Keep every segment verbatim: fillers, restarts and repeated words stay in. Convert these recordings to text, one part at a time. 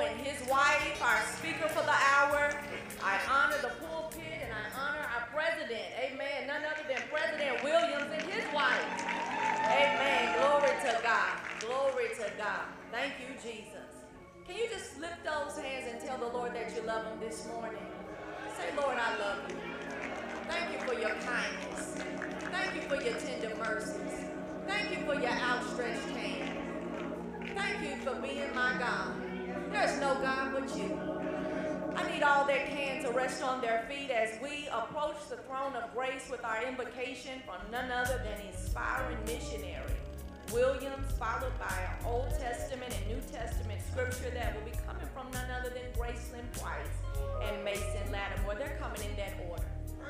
and his wife, our speaker for the hour. I honor the pulpit and I honor our president. Amen. None other than President Williams and his wife. Amen. Glory to God. Glory to God. Thank you, Jesus. Can you just lift those hands and tell the Lord that you love him this morning? Say, Lord, I love you. Thank you for your kindness. Thank you for your tender mercies. Thank you for your outstretched hand. Thank you for being my God. There's no God but you. I need all that can to rest on their feet as we approach the throne of grace with our invocation from none other than inspiring missionary Williams, followed by our Old Testament and New Testament scripture that will be coming from none other than Graceland Price and Mason Lattimore. They're coming in that order.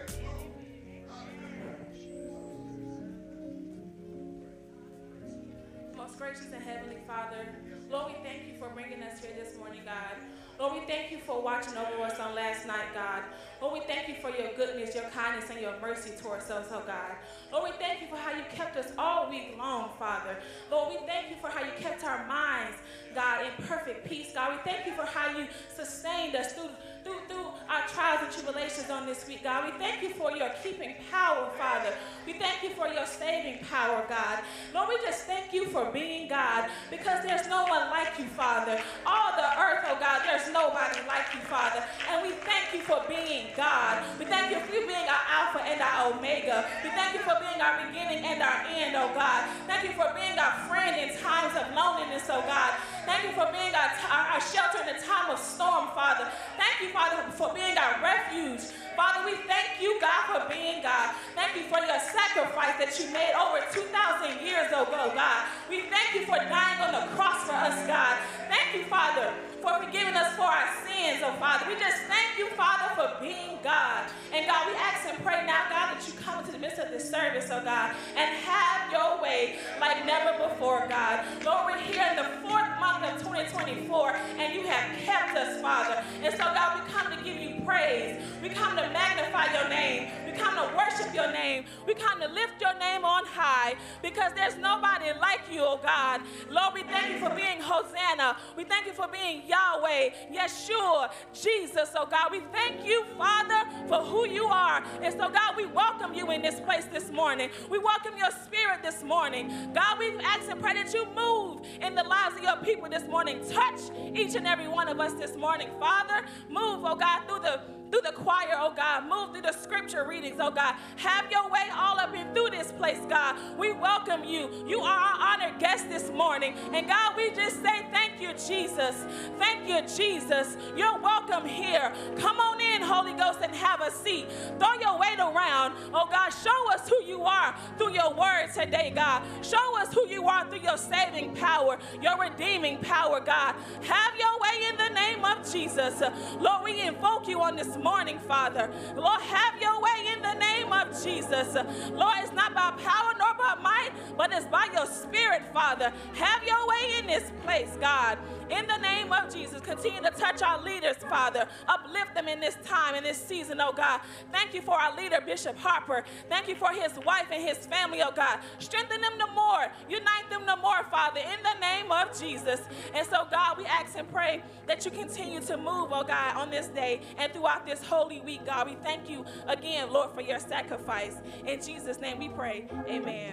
Most gracious and heavenly Father, Lord, we thank you for bringing us here this morning, God. Lord, we thank you for watching over us on last night, God. Lord, we thank you for your goodness, your kindness, and your mercy towards us, oh God. Lord, we thank you for how you kept us all week long, Father. Lord, we thank you for how you kept our minds, God, in perfect peace, God. We thank you for how you sustained us through, through, through our trials and tribulations on this week, God. We thank you for your keeping power, Father. We thank you for your saving power, God. Lord, we just thank you for being God, because there's no one like you, Father. All the earth, oh God, there's nobody like you, Father. And we thank you for being God. We thank you for you being our Alpha and our Omega. We thank you for being our beginning and our end, oh God. Thank you for being our friend in times of loneliness, oh God. Thank you for being our, our, our shelter in the time of storm, Father. Thank you, Father, for being our refuge. Father, we thank you, God, for being God. Thank you for your sacrifice that you made over two thousand years ago, God. We thank you for dying on the cross for us, God. Thank you, Father, for forgiving us for our sins, oh Father. We just thank you, Father, for being God. And God, we ask and pray now, God, that you come into the midst of this service, oh God, and have your way like never before, God. Lord, we're here in the fourth month of twenty twenty-four, and you have kept us, Father. And so, God, we come to give you praise. We come to magnify your name. We come to worship your name. We come to lift your name on high, because there's nobody like you, oh God. Lord, we thank you for being Hosanna. We thank you for being Yahweh, Yeshua, Jesus, oh God. We thank you, Father, for who you are. And so, God, we welcome you in this place this morning. We welcome your spirit this morning. God, we ask and pray that you move in the lives of your people this morning. Touch each and every one of us this morning, Father. Move, oh God, through the through the choir, oh God. Move through the scripture readings, oh God. Have your way all up and through this place, God. We welcome you. You are our honored guest this morning. And God, we just say thank you, Jesus. Thank you, Jesus. You're welcome here. Come on in, Holy Ghost, and have a seat. Throw your weight around. Oh God, show us who you are through your word today, God. Show us who you are through your saving power, your redeeming power, God. Have your way in the name of Jesus. Lord, we invoke you on this morning, Father. Lord, have your way in the name of Jesus. Lord, it's not by power nor by might, but it's by your spirit, Father. Have your way in this place, God. In the name of Jesus, continue to touch our leaders, Father. Uplift them in this time, in this season, oh God. Thank you for our leader, Bishop Harper. Thank you for his wife and his family, oh God. Strengthen them the more. Unite them the more, Father, in the name of Jesus. And so, God, we ask and pray that you continue to move, oh God, on this day and throughout this holy week, God. We thank you again, Lord, for your sacrifice. In Jesus' name we pray. Amen.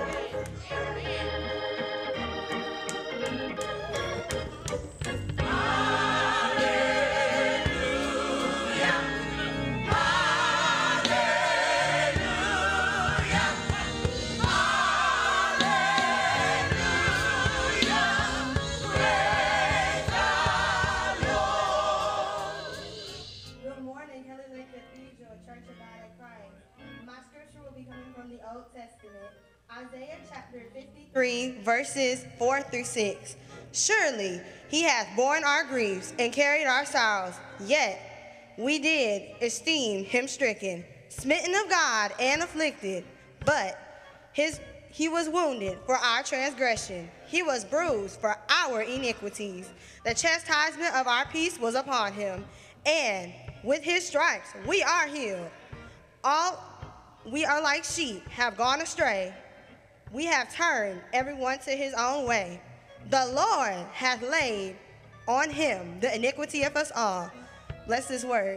Isaiah chapter fifty-three, verses four through six. Surely he hath borne our griefs and carried our sorrows, yet we did esteem him stricken, smitten of God and afflicted. But his, he was wounded for our transgression, he was bruised for our iniquities. The chastisement of our peace was upon him, and with his stripes we are healed. All we are like sheep, have gone astray. We have turned everyone to his own way. The Lord hath laid on him the iniquity of us all. Bless this word.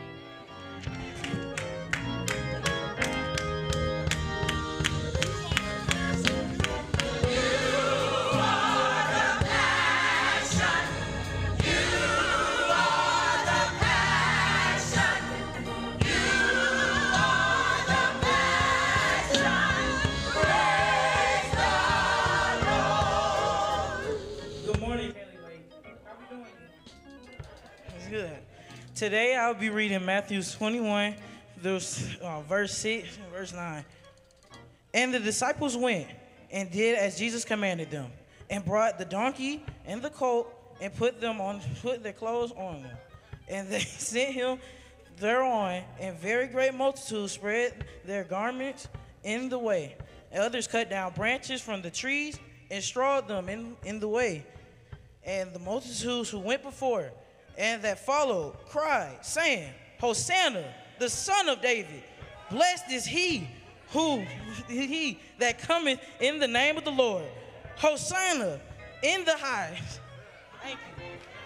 Today I'll be reading Matthew twenty-one, uh, verse six, verse nine. And the disciples went and did as Jesus commanded them, and brought the donkey and the colt and put them on, put their clothes on them. And they sent him thereon, and very great multitudes spread their garments in the way. And others cut down branches from the trees and strawed them in, in the way. And the multitudes who went before and that followed cried, saying, Hosanna, the Son of David. Blessed is he who he that cometh in the name of the Lord. Hosanna in the highest. Thank you.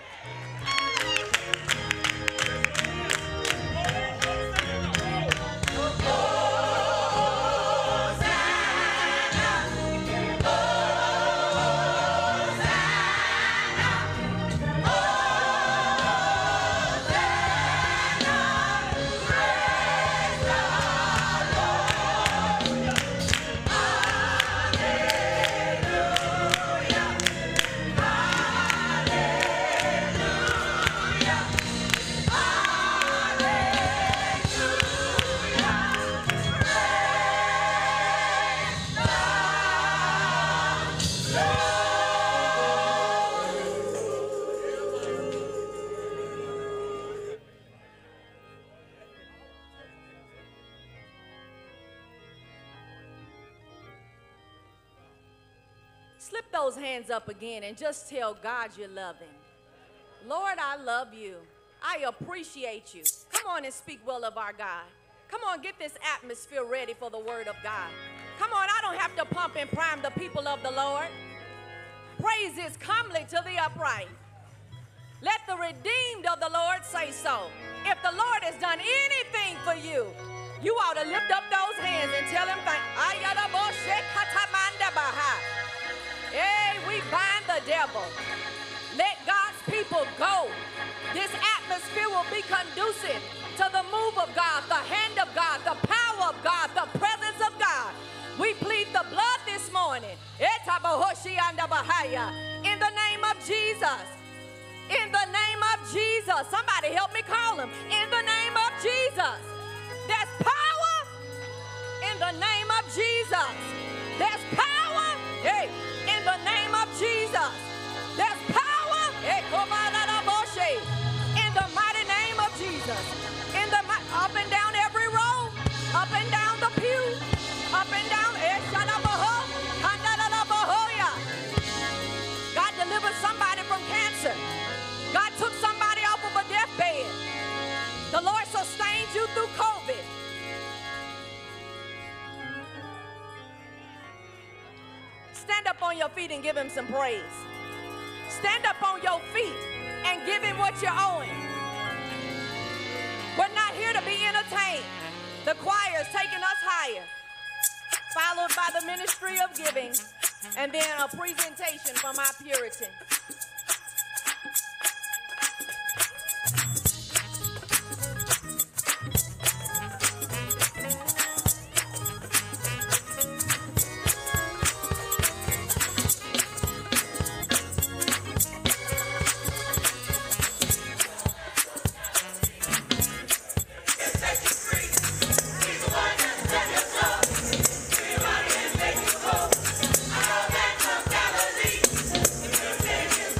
Slip those hands up again and just tell God you love him. Lord, I love you. I appreciate you. Come on and speak well of our God. Come on, get this atmosphere ready for the word of God. Come on, I don't have to pump and prime the people of the Lord. Praise is comely to the upright. Let the redeemed of the Lord say so. If the Lord has done anything for you, you ought to lift up those hands and tell him thank. Hey, we bind the devil. Let God's people go. This atmosphere will be conducive to the move of God, the hand of God, the power of God, the presence of God. We plead the blood this morning. In the name of Jesus. In the name of Jesus. Somebody help me call him. In the name of Jesus. There's power in the name of Jesus. There's power. Hey. In the name of Jesus, there's power. In the mighty name of Jesus. In the up and down every row, up and down the pew, up and down. God delivered somebody from cancer. God took somebody off of a deathbed. The Lord sustained you through COVID. Stand up on your feet and give him some praise. Stand up on your feet and give him what you're owing. We're not here to be entertained. The choir is taking us higher, followed by the ministry of giving, and then a presentation from our Puritan. Everybody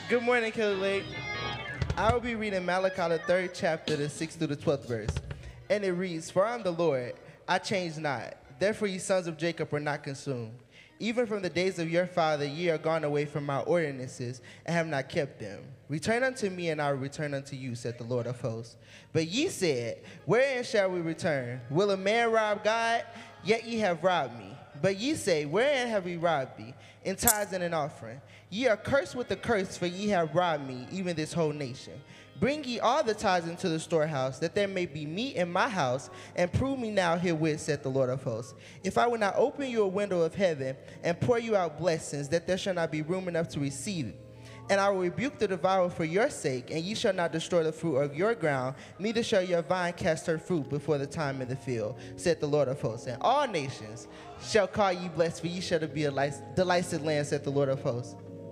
Good morning, Kelly Lake. I will be reading Malachi, the third chapter, the sixth through the twelfth verse. And it reads, For I am the Lord, I change not. Therefore ye sons of Jacob are not consumed. Even from the days of your father ye are gone away from my ordinances, and have not kept them. Return unto me, and I will return unto you, said the Lord of hosts. But ye said, Wherein shall we return? Will a man rob God? Yet ye have robbed me. But ye say, Wherein have we robbed thee? In tithes and in offering. Ye are cursed with a curse, for ye have robbed me, even this whole nation. Bring ye all the tithes into the storehouse, that there may be meat in my house, and prove me now herewith, saith the Lord of hosts. If I will not open you a window of heaven, and pour you out blessings, that there shall not be room enough to receive it. And I will rebuke the devourer for your sake, and ye shall not destroy the fruit of your ground, neither shall your vine cast her fruit before the time in the field, saith the Lord of hosts. And all nations shall call ye blessed, for ye shall be a delightsome land, saith the Lord of hosts.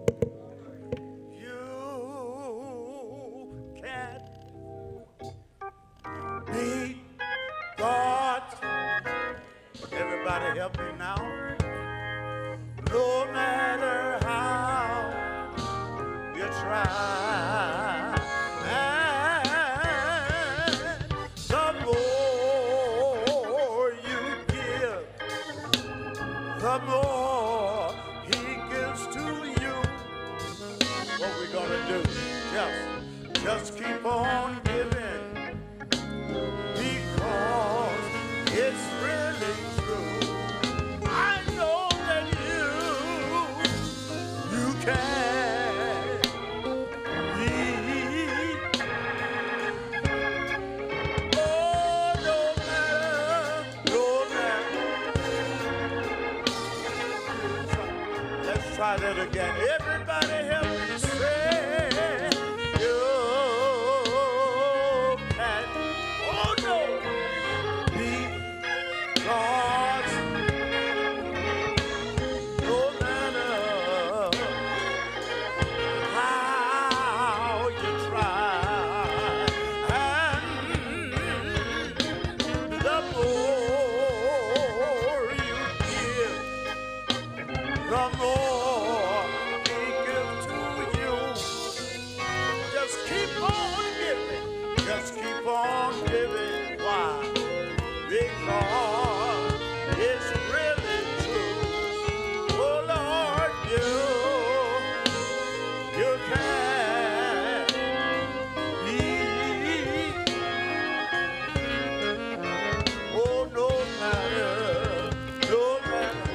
You can't beat God. Everybody help me now. No matter how you try, and the more you give, the more he gives to you. What we gonna do? Just, just keep on giving, because it's really true. I know that you, you can beat. Oh, no matter, no matter. Let's try that again. Everybody help me say, you can, oh no, beat God's, no matter how you try, and the more you give, the more he gives to you. Just keep on giving. Just keep on giving. Why? Because it's really true. Oh Lord, you, you can beat. Oh, no matter, no matter.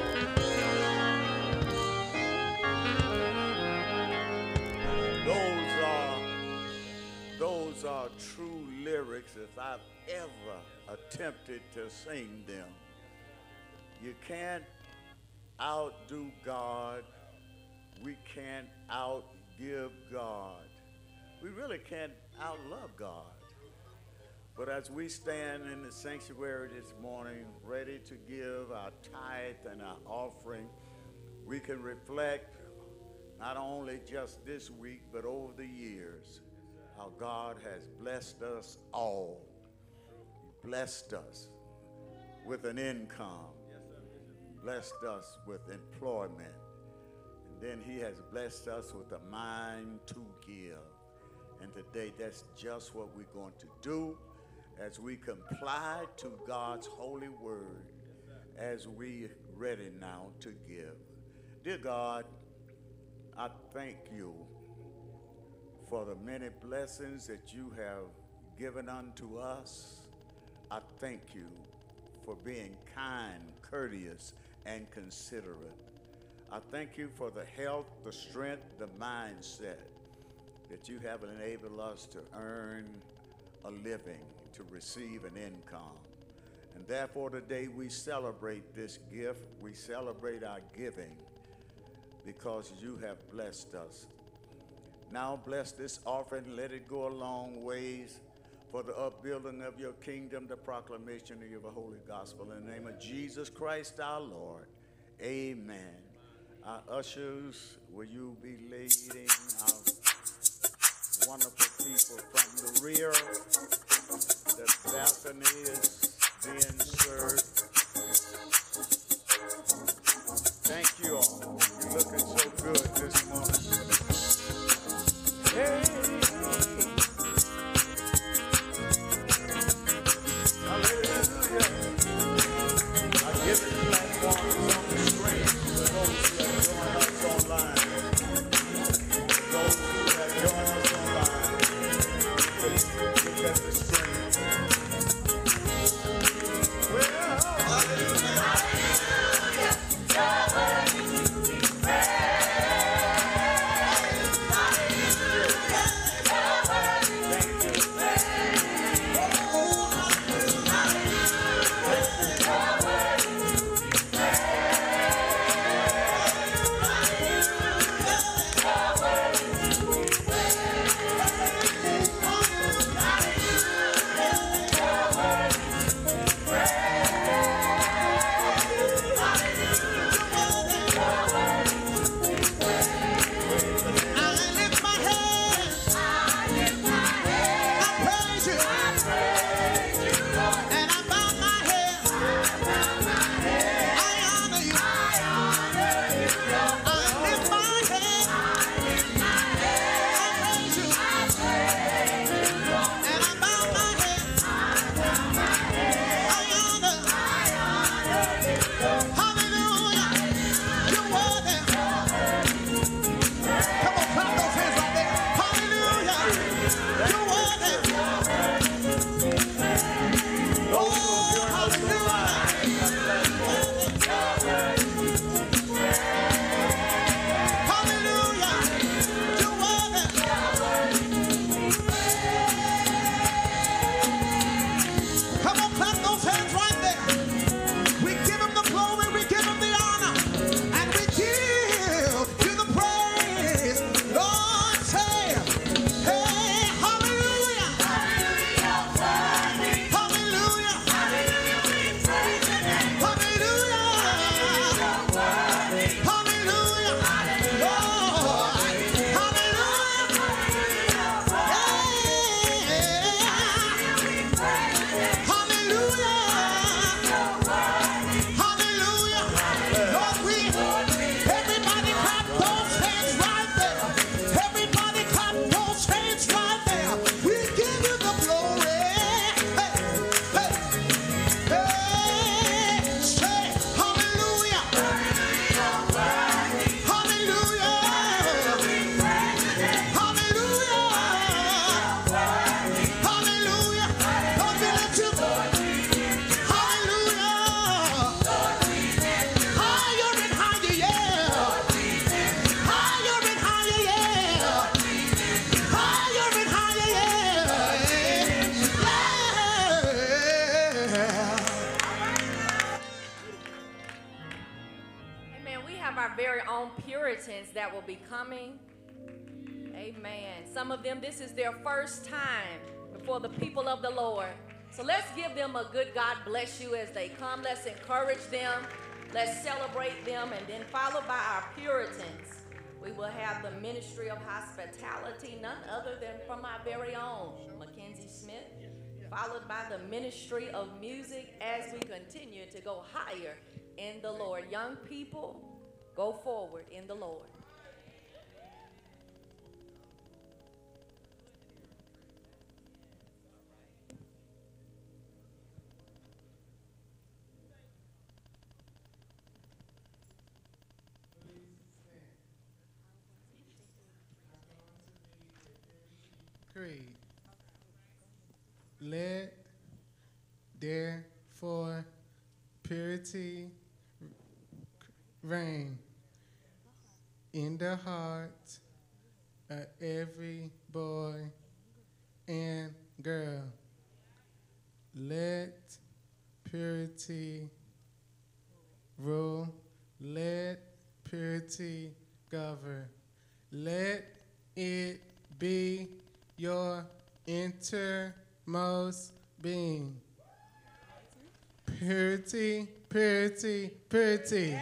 Those are, those are true lyrics if I've ever attempted to sing them. You can't outdo God. We can't outgive God. We really can't outlove God. But as we stand in the sanctuary this morning, ready to give our tithe and our offering, we can reflect not only just this week, but over the years, how God has blessed us all. He blessed us with an income, blessed us with employment, and then he has blessed us with a mind to give. And today, that's just what we're going to do as we comply to God's holy word, as we ready now to give. Dear God, I thank you for the many blessings that you have given unto us. I thank you for being kind, courteous, and considerate. I thank you for the health, the strength, the mindset that you have enabled us to earn a living, to receive an income. And therefore today we celebrate this gift. We celebrate our giving because you have blessed us. Now bless this offering, let it go a long ways for the upbuilding of your kingdom, the proclamation of your holy gospel. In the name of Jesus Christ our Lord, amen. Our ushers, will you be leading our wonderful people from the rear? The balcony is being served. Thank you all. You're looking so good this morning. our very own Puritans that will be coming. Amen. Some of them, this is their first time before the people of the Lord. So let's give them a good God bless you as they come. Let's encourage them. Let's celebrate them. And then followed by our Puritans, we will have the ministry of hospitality, none other than from our very own Mackenzie Smith, followed by the ministry of music as we continue to go higher in the Lord. Young people, go forward in the Lord. Creed. Let therefore purity reign in the heart of every boy and girl. Let purity rule. Let purity govern. Let it be your innermost being. Purity, purity, purity.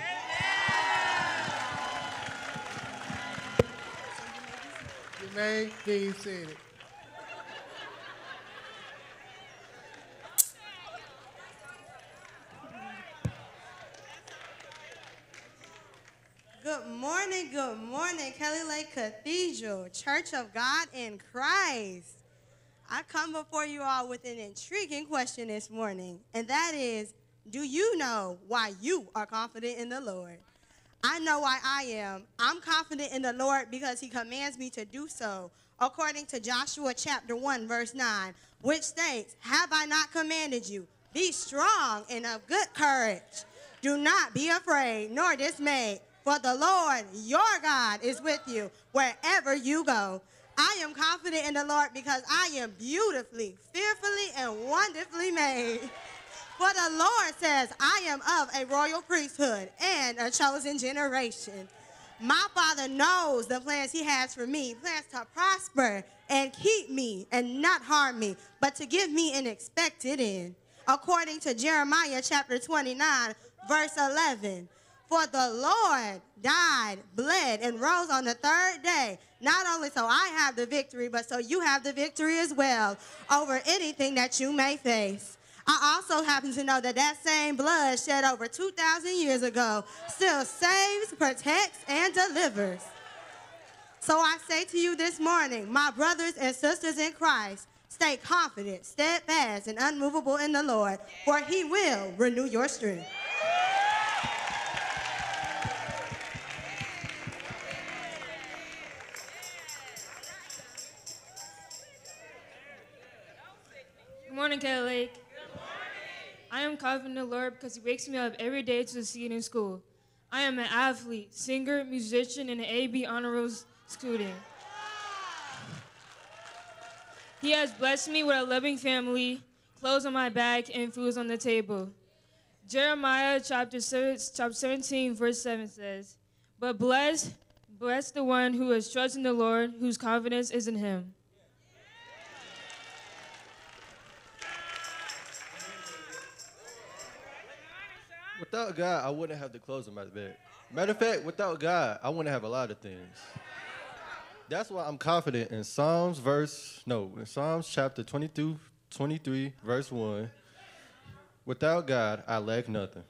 You may be seated. Good morning, good morning, Kelly Lake Cathedral, Church of God in Christ. I come before you all with an intriguing question this morning, and that is, do you know why you are confident in the Lord? I know why I am. I'm confident in the Lord because he commands me to do so, according to Joshua chapter one, verse nine, which states, have I not commanded you? Be strong and of good courage. Do not be afraid nor dismayed. For the Lord, your God, is with you wherever you go. I am confident in the Lord because I am beautifully, fearfully, and wonderfully made. For the Lord says, I am of a royal priesthood and a chosen generation. My Father knows the plans he has for me, plans to prosper and keep me and not harm me, but to give me an expected end. According to Jeremiah chapter twenty-nine, verse eleven. For the Lord died, bled, and rose on the third day, not only so I have the victory, but so you have the victory as well over anything that you may face. I also happen to know that that same blood shed over two thousand years ago still saves, protects, and delivers. So I say to you this morning, my brothers and sisters in Christ, stay confident, steadfast, and unmovable in the Lord, for he will renew your strength. Good morning, Kelly Lake. Good morning. I am confident in the Lord because he wakes me up every day to succeed in school. I am an athlete, singer, musician, and an A B honor roll student. He has blessed me with a loving family, clothes on my back, and food on the table. Jeremiah chapter seventeen, verse seven says, but bless, bless the one who has trusted in the Lord, whose confidence is in him. Without God, I wouldn't have the clothes on my back. Matter of fact, without God, I wouldn't have a lot of things. That's why I'm confident in Psalms verse, no, in Psalms chapter twenty-two, twenty-three, verse one. Without God, I lack nothing.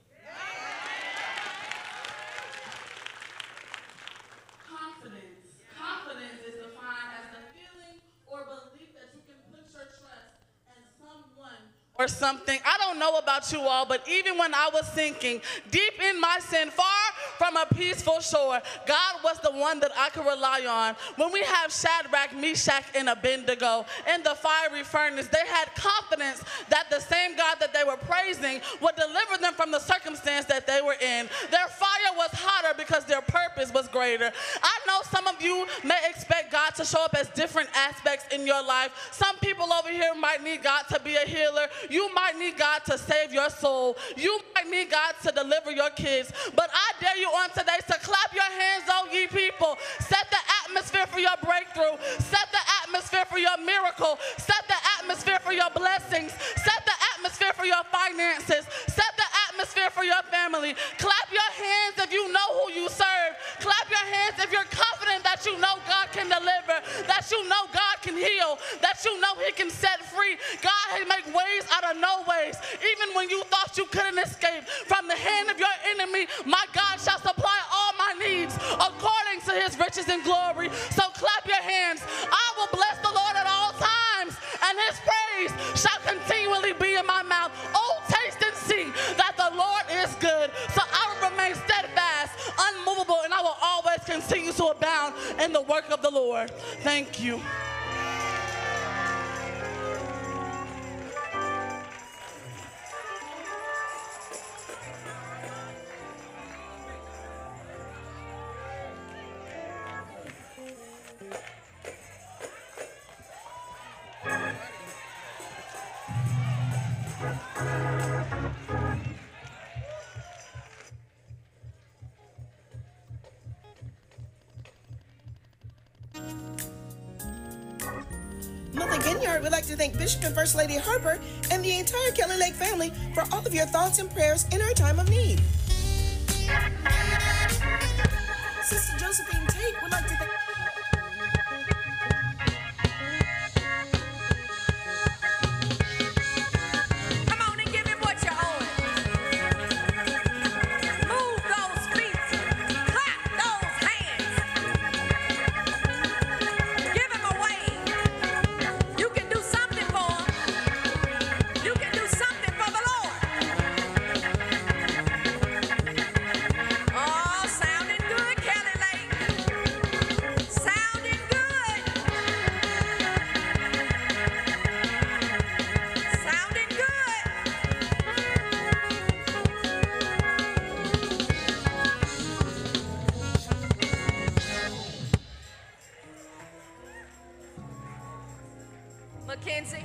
Confidence. Confidence is defined as the feeling or belief that you can put your trust in someone or something. I don't know about you all, but even when I was sinking deep in my sin, far from a peaceful shore, God was the one that I could rely on. When we have Shadrach, Meshach, and Abednego in the fiery furnace, they had confidence that the same God that they were praising would deliver them from the circumstance that they were in. Their fire was hotter because their purpose was greater. I know some of you may expect God to show up as different aspects in your life. Some people over here might need God to be a healer. You might need God to save your soul. You might need God to deliver your kids. But I dare you on today to clap your hands, oh ye people. Set the atmosphere for your breakthrough. Set the atmosphere for your miracle. Set the atmosphere for your blessings. Set the atmosphere for your finances. Set the atmosphere for your family. Clap your hands if you know who you serve. Clap your hands if you're confident that you know God can deliver, that you know God can heal, that you know he can set free. God can make ways out of no ways. Even when you thought you couldn't escape from the hand of your enemy, my God shall supply all my needs according to his riches and glory. So clap your hands. I will bless the Lord at all times, and his praise shall continually be in my mouth. Oh, taste and see that the Lord is good. So I will remain steadfast, unmovable, and I will always continue to abound in the work of the Lord. Thank you. Mother Ginyard would like to thank Bishop and First Lady Harper and the entire Kelly Lake family for all of your thoughts and prayers in our time of need. Sister Josephine Tate would like to thank... Mackenzie?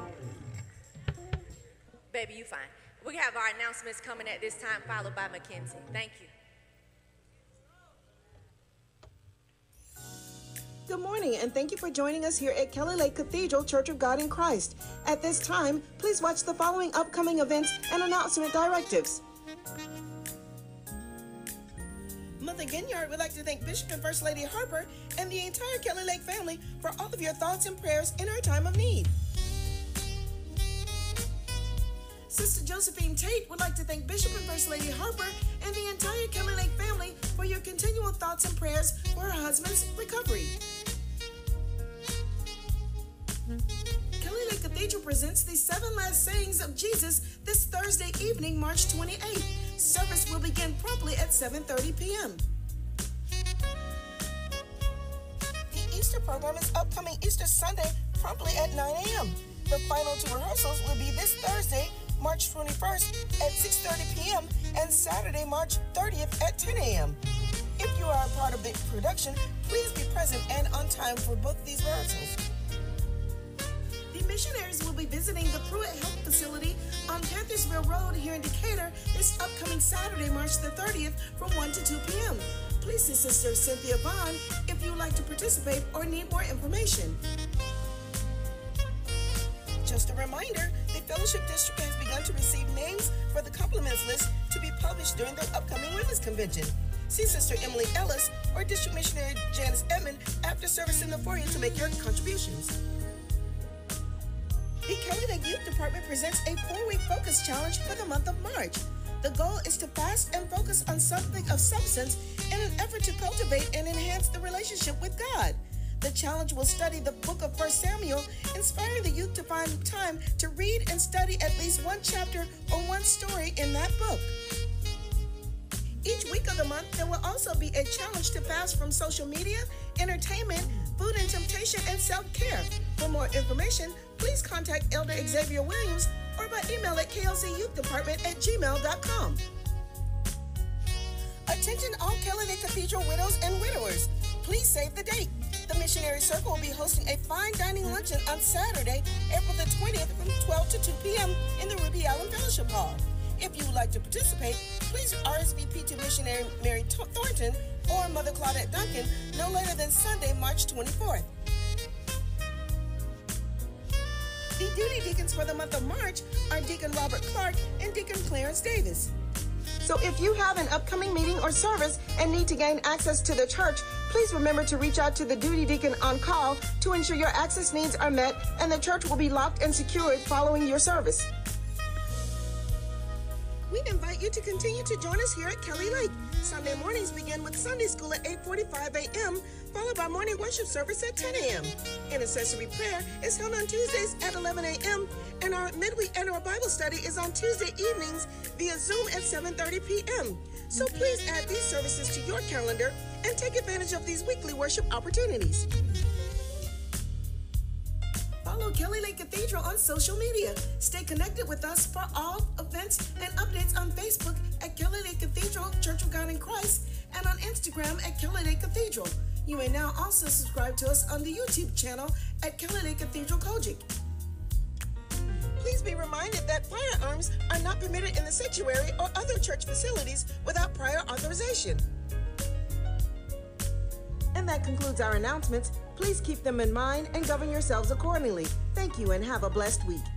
Baby, you fine. We have our announcements coming at this time, followed by Mackenzie. Thank you. Good morning, and thank you for joining us here at Kelly Lake Cathedral Church of God in Christ. At this time, please watch the following upcoming events and announcement directives. Mother Ginyard would like to thank Bishop and First Lady Harper and the entire Kelly Lake family for all of your thoughts and prayers in our time of need. Sister Josephine Tate would like to thank Bishop and First Lady Harper and the entire Kelly Lake family for your continual thoughts and prayers for her husband's recovery. Kelly Lake Cathedral presents the Seven Last Sayings of Jesus this Thursday evening, March twenty-eighth. Service will begin promptly at seven thirty p m The Easter program is upcoming Easter Sunday promptly at nine a m The final two rehearsals will be this Thursday, March twenty-first at six thirty p m and Saturday, March thirtieth at ten a m If you are a part of the production, please be present and on time for both these rehearsals. The missionaries will be visiting the Pruitt Health Facility on Panthersville Road here in Decatur this upcoming Saturday, March the thirtieth from one to two p m Please see Sister Cynthia Vaughn if you would like to participate or need more information. Just a reminder, the Fellowship District has begun to receive names for the compliments list to be published during the upcoming Women's Convention. See Sister Emily Ellis or District Missionary Janice Edmond after service in the foyer to make your contributions. The Kelly Lake Youth Department presents a four-week focus challenge for the month of March. The goal is to fast and focus on something of substance in an effort to cultivate and enhance the relationship with God. The challenge will study the book of First Samuel, inspiring the youth to find time to read and study at least one chapter or one story in that book. Each week of the month, there will also be a challenge to fast from social media, entertainment, food and temptation, and self-care. For more information, please contact Elder Xavier Williams or by email at k l c youth department at gmail dot com. Attention all Kelly Lake Cathedral widows and widowers. Please save the date. The Missionary Circle will be hosting a fine dining luncheon on Saturday, April the twentieth from twelve to two p m in the Ruby Allen Fellowship Hall. If you would like to participate, please R S V P to missionary Mary Thornton or Mother Claudette Duncan no later than Sunday, March twenty-fourth. The duty deacons for the month of March are Deacon Robert Clark and Deacon Clarence Davis. So if you have an upcoming meeting or service and need to gain access to the church, please remember to reach out to the duty deacon on call to ensure your access needs are met and the church will be locked and secured following your service. We invite you to continue to join us here at Kelly Lake. Sunday mornings begin with Sunday school at eight forty-five a.m., followed by morning worship service at ten a.m. Intercessory prayer is held on Tuesdays at eleven a.m., and our midweek annual Bible study is on Tuesday evenings via Zoom at seven thirty p.m. So please add these services to your calendar and take advantage of these weekly worship opportunities. Follow Kelly Lake Cathedral on social media. Stay connected with us for all events and updates on Facebook at Kelly Lake Cathedral Church of God in Christ and on Instagram at Kelly Lake Cathedral. You may now also subscribe to us on the YouTube channel at Kelly Lake Cathedral COGIC. Please be reminded that firearms are not permitted in the sanctuary or other church facilities without prior authorization. And that concludes our announcements. Please keep them in mind and govern yourselves accordingly. Thank you and have a blessed week.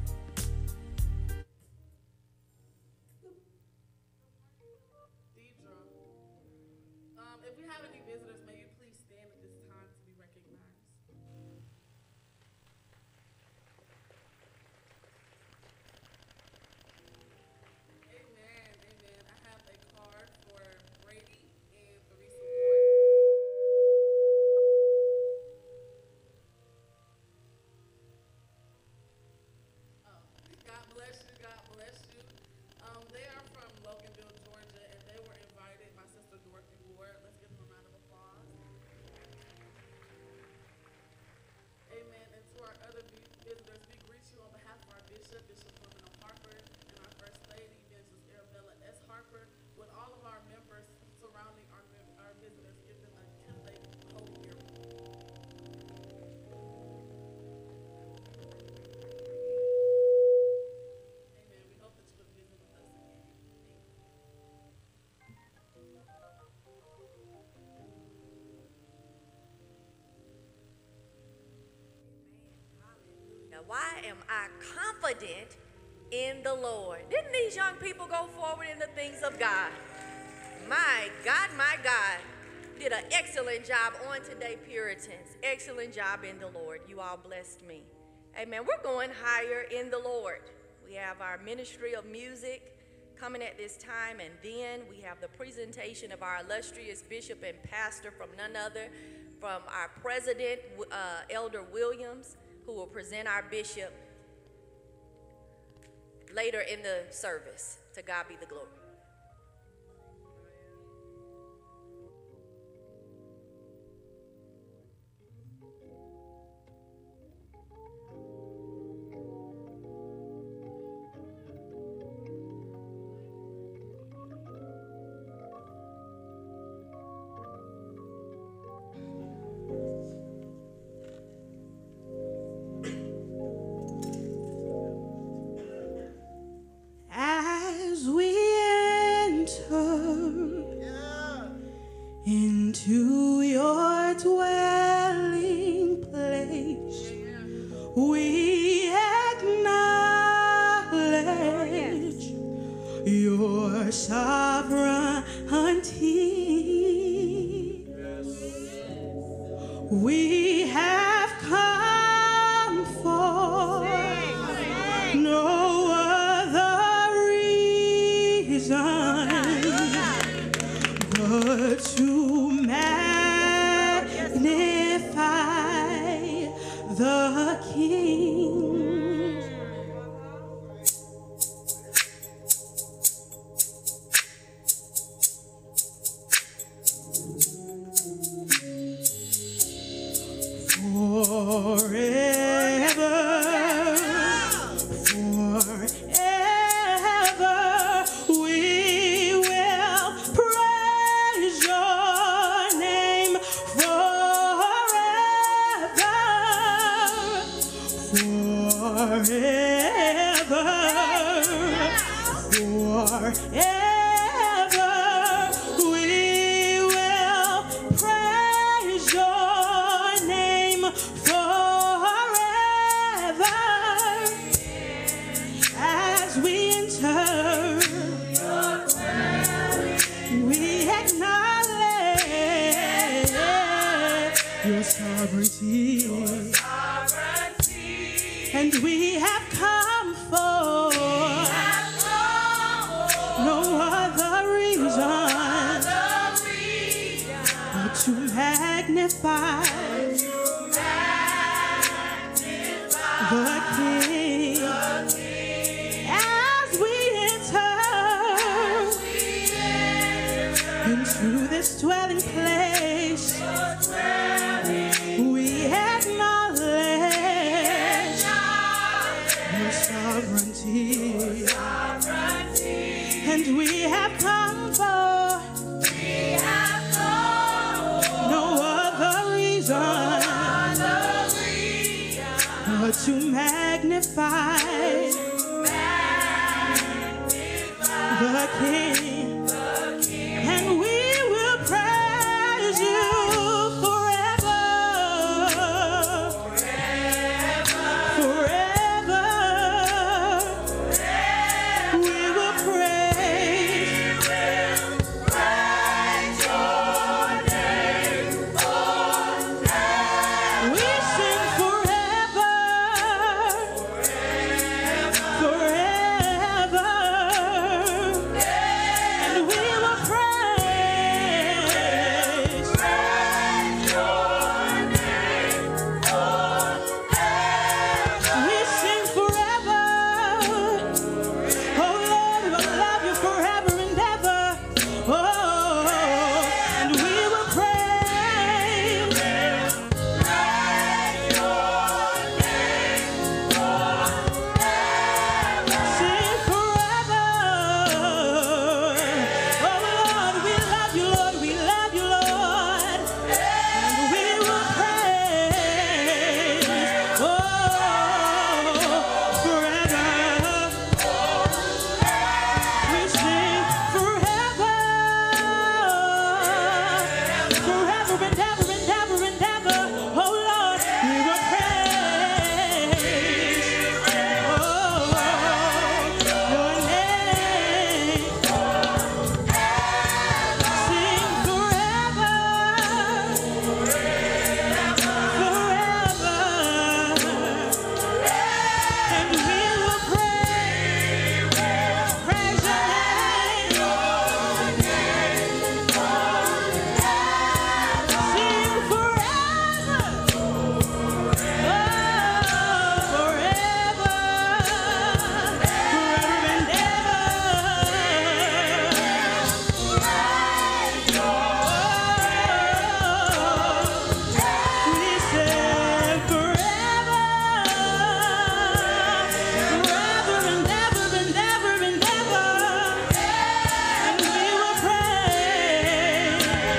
Um, if we have any visitors, may you please stand at this time to be recognized. Amen, amen. I have a card for Brady and Theresa Ward. Oh, God bless you, God bless you. Um, they are from Loganville, Georgia, and they were invited by Sister Dorothy Ward. Let's give them a round of applause. Amen. And to our other vi- visitors, we greet you on behalf of our Bishop, Bishop Fleming Harper, and our First Lady, Evangelist Arabella S. Harper, with all of our members surrounding our, mem- our visitors. Give them a Kelly Hope here. Amen. We hope that you will visit with us again. Now, why am I confident in the Lord? Didn't these young people go forward in the things of God? My God, my God, did an excellent job on today, Puritans. Excellent job in the Lord. You all blessed me. Amen. We're going higher in the Lord. We have our ministry of music coming at this time, and then we have the presentation of our illustrious bishop and pastor from none other, from our president, uh, Elder Williams, who will present our bishop later in the service. To God be the glory. As we enter into your dwelling place, we acknowledge your sovereignty. We have come for no other reason but to magnify the King. We will praise your name forever as we enter. We acknowledge your sovereignty, and we have come for no other reason but to magnify the King as we enter into this dwelling place. We acknowledge your sovereignty, and we have come for no other reason but to magnify the King, and we will praise you forever, forever. We will praise, we sing forever, forever, and we will praise, we sing forever. Oh Lord, we'll love you forever and ever. Oh, and we will praise, sing forever. Oh Lord, we love you, Lord, we love you, Lord, and we will praise, oh, forever. We sing forever, forever and ever and ever and ever. Oh Lord, we will praise, oh, your name. Sing forever, forever, and we will praise, praise your name. Sing forever, oh, forever, forever and ever. We say forever, forever and ever and ever and ever, and we will praise.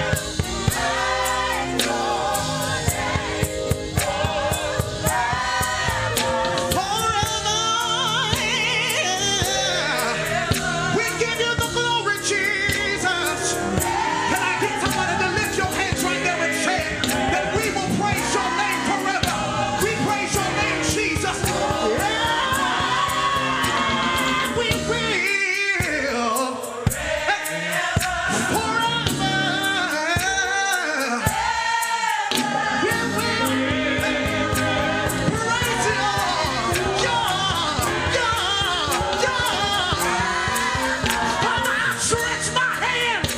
We give you the glory, Jesus. Can I get somebody to lift your hands right there and say that we will praise your name forever? We praise your name, Jesus. Yeah, we will forever. We will praise you. Yeah, yeah, yeah. Father, I stretch my hands.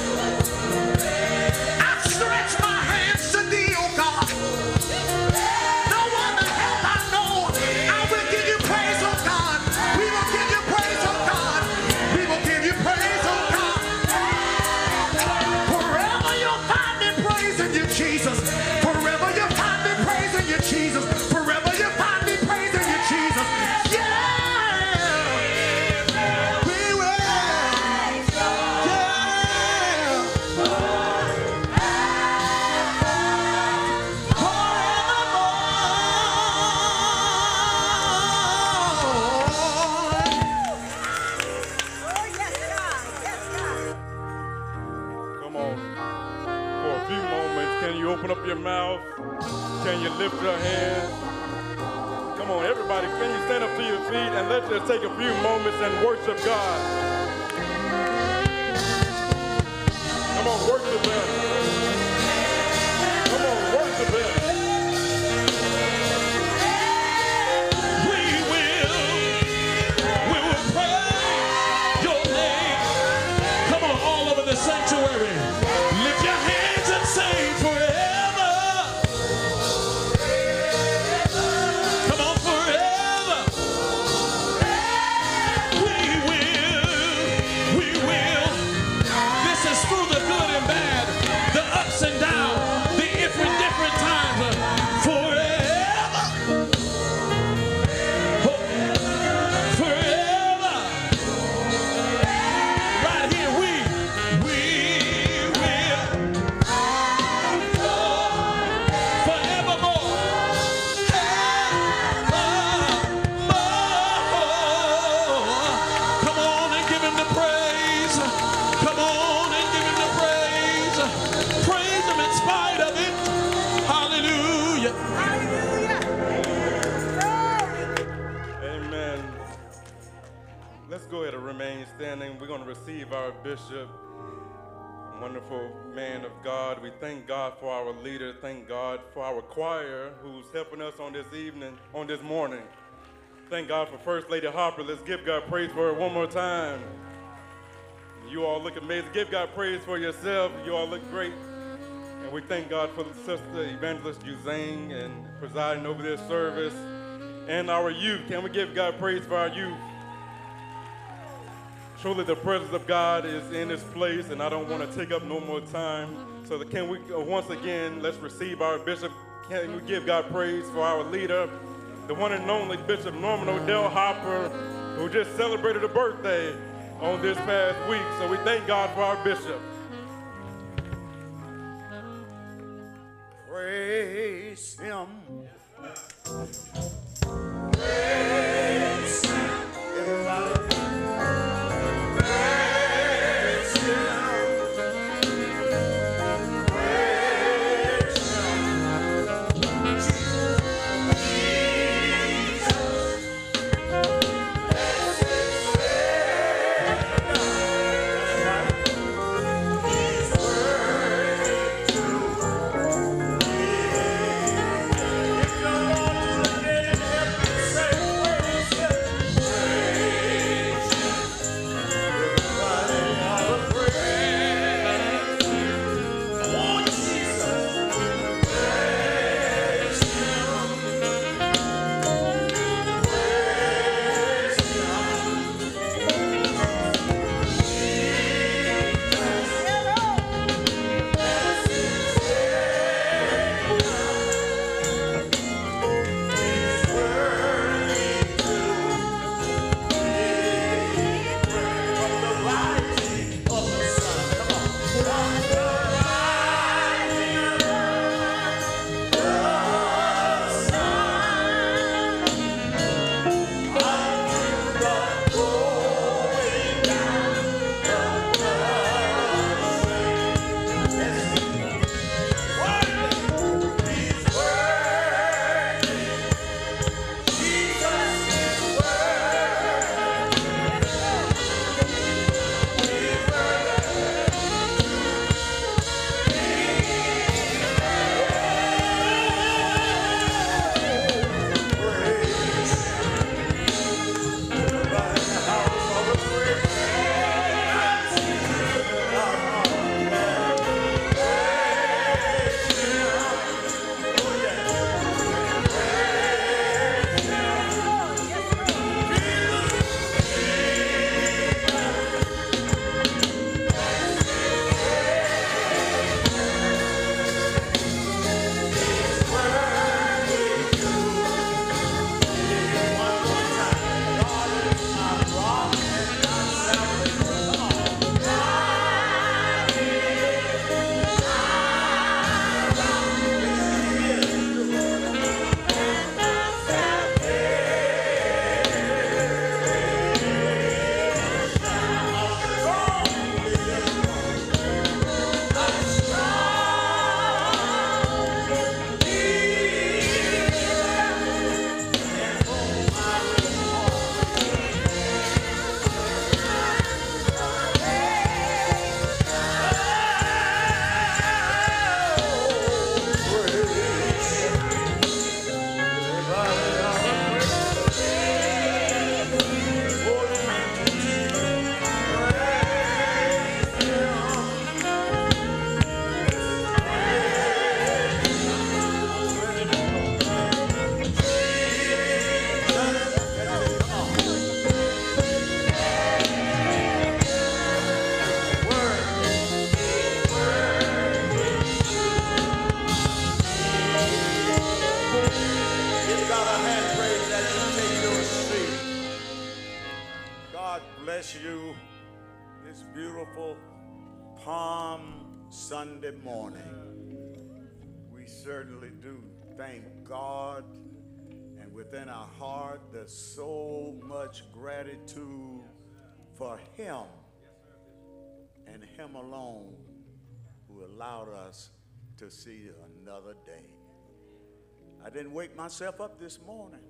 I stretch my hands to thee, oh God. No other help I know. I will give you praise, oh God. We will give you praise, oh God. We will give you praise, oh God. Forever you'll find me praising you, Jesus. Forever you'll find me praising you, Jesus. Forever you'll find me praising you, Jesus. Yeah. We will. Can you open up your mouth? Can you lift your hands? Come on, everybody, can you stand up to your feet and let's just take a few moments and worship God. Come on, worship Him. Come on, worship Him. We will, we will praise your name. Come on, all over the sanctuary. Lift your hands and sing forever. Come on, forever. We will, we will. This is through the good and bad, the ups and downs, the different, different times. Forever. Forever. Right here, we, we will. Forevermore. Come on and give Him the praise. Come on and give Him the praise. Praise Him in spite of it. Hallelujah. Amen. Let's go ahead and remain standing. We're going to receive our bishop, a wonderful man of God. We thank God for our leader. Thank God for our choir who's helping us on this evening, on this morning. Thank God for First Lady Harper. Let's give God praise for her one more time. You all look amazing. Give God praise for yourself. You all look great. And we thank God for the Sister Evangelist Juzane and presiding over this service. And our youth. Can we give God praise for our youth? Truly the presence of God is in this place, and I don't want to take up no more time. So that can we, uh, once again, let's receive our bishop. Can we give God praise for our leader, the one and only Bishop Norman Odell Hopper, who just celebrated a birthday on this past week. So we thank God for our bishop. Praise Him. Praise Him. Everybody. Praise Him. Praise Him. wonderful Palm Sunday morning. We certainly do thank God, and within our heart there's so much gratitude for Him and Him alone who allowed us to see another day. I didn't wake myself up this morning.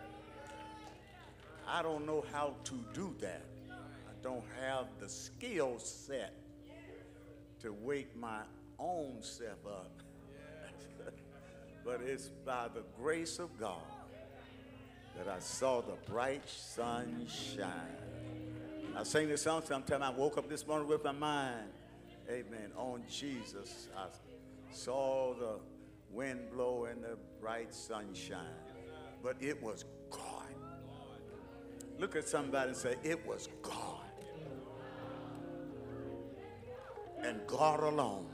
I don't know how to do that. I don't have the skill set to wake my own self up. But it's by the grace of God that I saw the bright sun shine. I sing this song sometime. I woke up this morning with my mind, amen, on Jesus. I saw the wind blow and the bright sunshine, but it was God. Look at somebody and say, it was God. And God alone.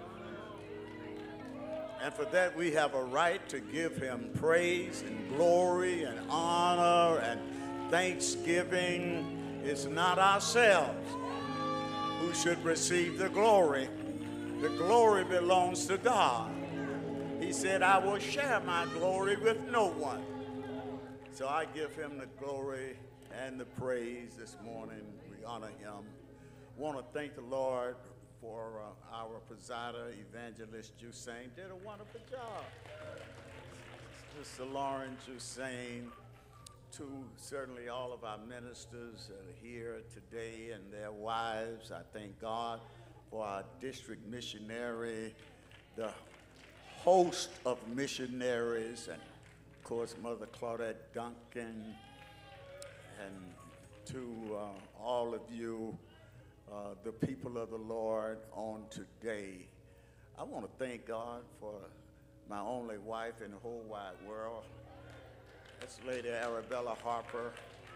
And for that we have a right to give Him praise and glory and honor and thanksgiving. It's not ourselves who should receive the glory. The glory belongs to God. He said, I will share my glory with no one. So I give Him the glory and the praise this morning. We honor Him. I want to thank the Lord for uh, our presider, Evangelist Jusain. Did a wonderful job. Sister Lauren Jusain, to certainly all of our ministers that are here today and their wives. I thank God for our district missionary, the host of missionaries, and of course Mother Claudette Duncan, and to uh, all of you, uh, the people of the Lord on today. I want to thank God for my only wife in the whole wide world. That's Lady Arabella Harper.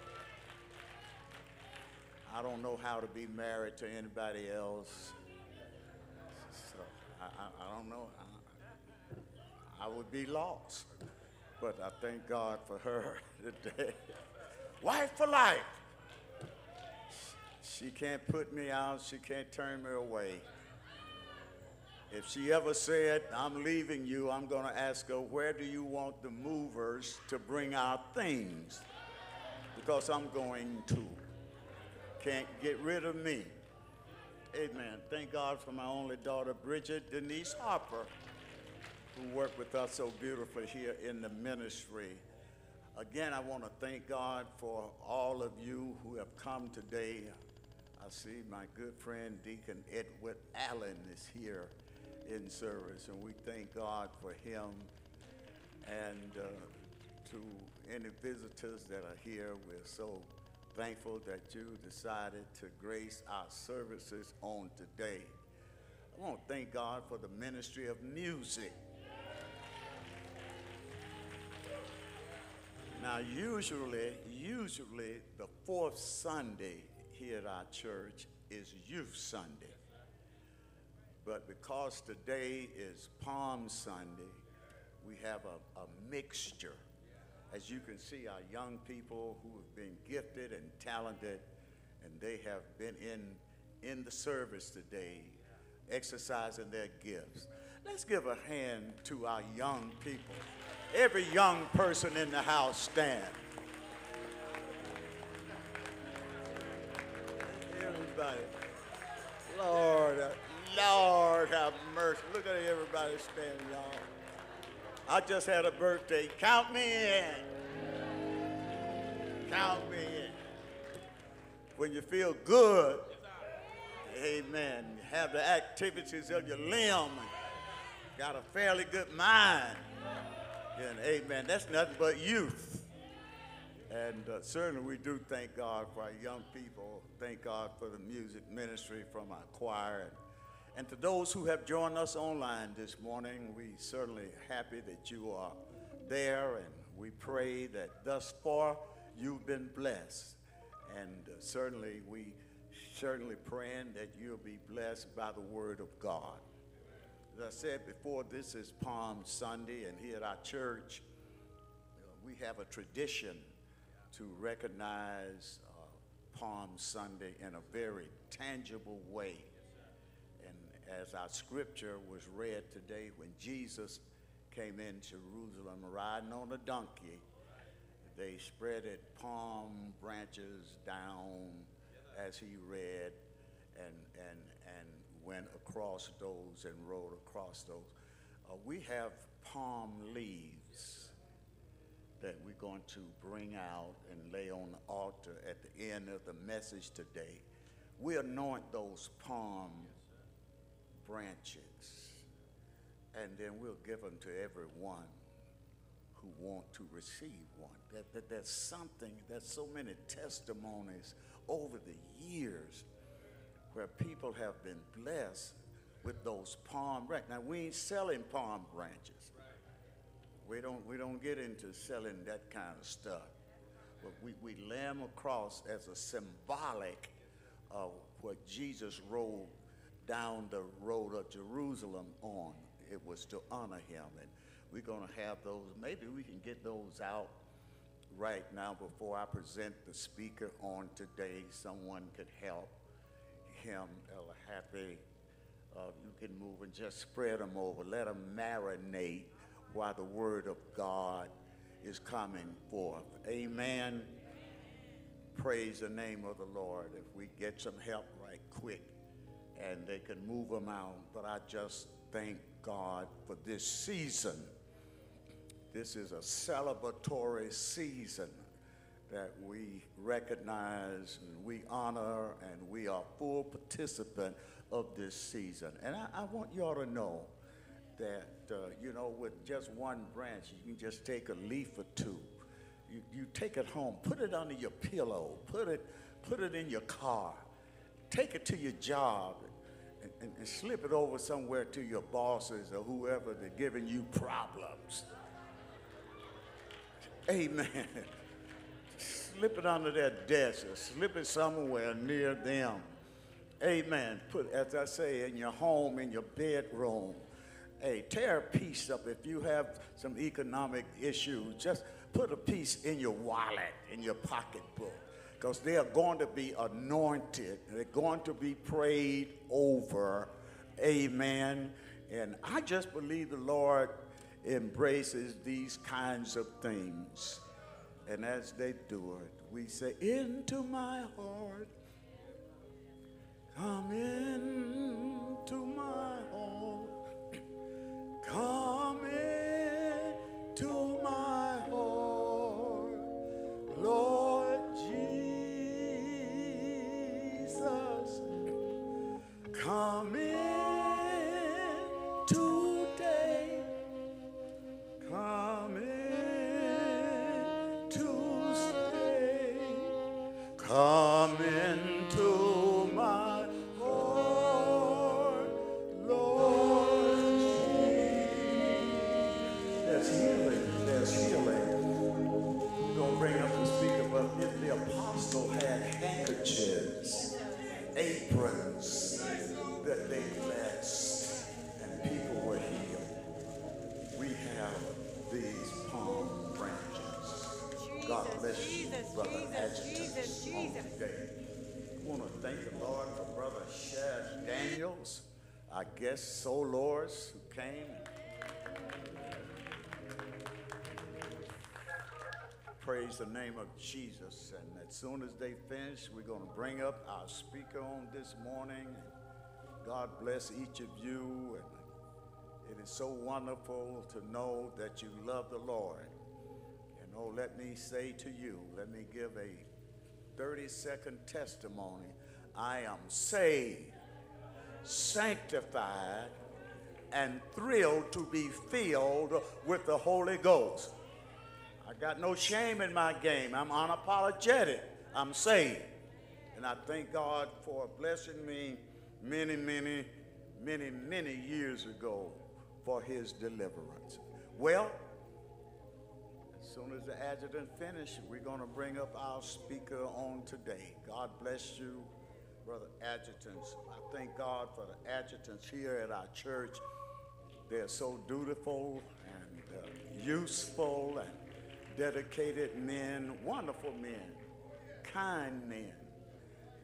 I don't know how to be married to anybody else. So I, I, I don't know. I, I would be lost. But I thank God for her today. Wife for life. She can't put me out. She can't turn me away. If she ever said, I'm leaving you, I'm going to ask her, where do you want the movers to bring our things? Because I'm going to. Can't get rid of me. Amen. Thank God for my only daughter, Bridget Denise Harper, who worked with us so beautifully here in the ministry. Again, I want to thank God for all of you who have come today. I see my good friend Deacon Edward Allen is here in service, and we thank God for him. And uh, to any visitors that are here, we're so thankful that you decided to grace our services on today. I want to thank God for the ministry of music. Now, usually, usually the fourth Sunday here at our church is Youth Sunday. But because today is Palm Sunday, we have a, a mixture. As you can see, our young people who have been gifted and talented, and they have been in, in the service today, exercising their gifts. Let's give a hand to our young people. Every young person in the house stand. Everybody. Lord, Lord have mercy. Look at everybody standing, y'all. I just had a birthday. Count me in. Count me in. When you feel good, amen, you have the activities of your limb, got a fairly good mind, and amen, that's nothing but youth. And uh, certainly we do thank God for our young people. Thank God for the music ministry from our choir. And, and to those who have joined us online this morning, we certainly happy that you are there, and we pray that thus far you've been blessed. And uh, certainly we certainly praying that you'll be blessed by the word of God. As I said before, this is Palm Sunday, and here at our church, uh, we have a tradition to recognize uh, Palm Sunday in a very tangible way. And as our scripture was read today, when Jesus came in Jerusalem riding on a donkey, they spreaded palm branches down as he read and, and, and went across those and rode across those. Uh, we have palm leaves that we're going to bring out and lay on the altar at the end of the message today. We anoint those palm branches, and then we'll give them to everyone who want to receive one. That, that there's something, there's so many testimonies over the years where people have been blessed with those palm branches. Now, we ain't selling palm branches. We don't, we don't get into selling that kind of stuff. But we, we lay them across as a symbolic of what Jesus rode down the road of Jerusalem on. It was to honor him. And we're going to have those. Maybe we can get those out right now before I present the speaker on today. Someone could help him. Ella Happy. Uh, you can move and just spread them over. Let them marinate while the word of God is coming forth. Amen. Praise the name of the Lord. If we get some help right quick and they can move them out. But I just thank God for this season. This is a celebratory season that we recognize and we honor, and we are full participant of this season. And I, I want y'all to know that, uh, you know, with just one branch, you can just take a leaf or two. You, you take it home, put it under your pillow, put it, put it in your car, take it to your job, and, and, and slip it over somewhere to your bosses or whoever that's giving you problems. Amen. Slip it under their desk or slip it somewhere near them. Amen. Put, as I say, in your home, in your bedroom. Hey, tear a piece up. If you have some economic issues, just put a piece in your wallet, in your pocketbook, because they are going to be anointed. They're going to be prayed over. Amen. And I just believe the Lord embraces these kinds of things. And as they do it, we say, into my heart, come into my home. Come into my heart, Lord Jesus. Come in today. Come in to stay. Come into my heart, Lord. There's healing. There's healing. We're going to bring up the speaker, but if the apostle had handkerchiefs, aprons that they blessed, and people were healed, we have these palm branches. God bless you, Brother Adjutant. I want to thank the Lord for Brother Shaz Daniels, our guest soloists who came. Praise the name of Jesus. And as soon as they finish, we're going to bring up our speaker on this morning. God bless each of you. And it is so wonderful to know that you love the Lord. And oh, let me say to you, let me give a thirty second testimony. I am saved, sanctified, and thrilled to be filled with the Holy Ghost. I got no shame in my game. I'm unapologetic. I'm saved. And I thank God for blessing me many, many, many, many years ago for his deliverance. Well, as soon as the adjutant finishes, we're going to bring up our speaker on today. God bless you, Brother Adjutants. I thank God for the adjutants here at our church. They're so dutiful and uh, useful and dedicated men, wonderful men, kind men,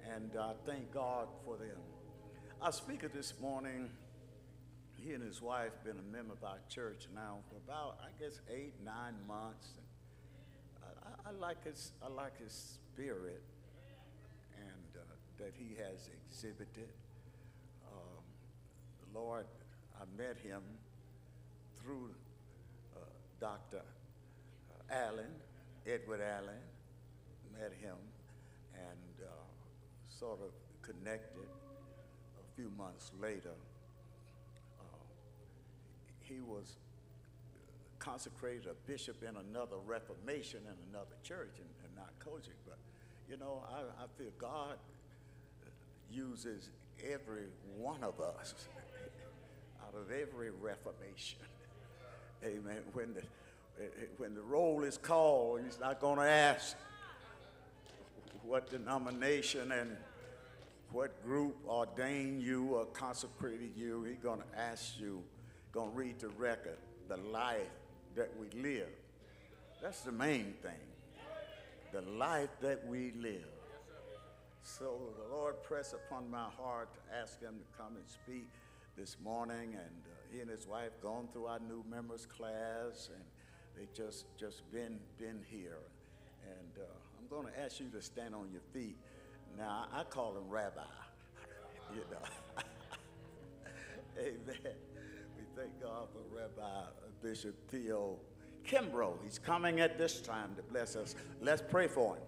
And I thank God for them. Our speaker this morning, he and his wife been a member of our church now for about, I guess, eight, nine months. I, I, I like his, I like his spirit and uh, that he has exhibited. Um, the Lord, I met him through uh, Doctor Allen, Edward Allen, met him and uh, sort of connected. A few months later, uh, he was consecrated a bishop in another Reformation in another church, and, and not COGIC. But, you know, I, I feel God uses every one of us out of every Reformation. Amen. When the, when the roll is called, he's not going to ask what denomination and what group ordained you or consecrated you. He's going to ask you, going to read the record, the life that we live. That's the main thing, the life that we live. So the Lord pressed upon my heart to ask him to come and speak this morning, and uh, he and his wife gone through our new members class, and they just just been been here. And uh, I'm going to ask you to stand on your feet. Now, I call him Rabbi, you know. Amen. We thank God for Rabbi Bishop Theo Kimbrough. He's coming at this time to bless us. Let's pray for him.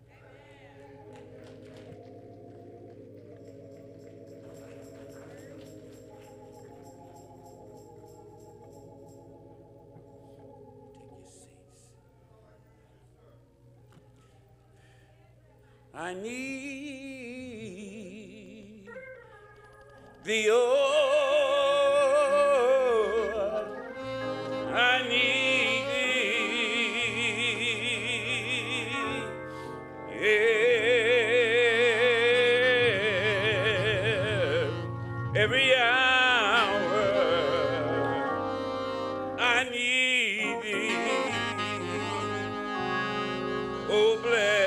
I need thee, oh, I need thee, yeah, every hour I need thee, oh, bless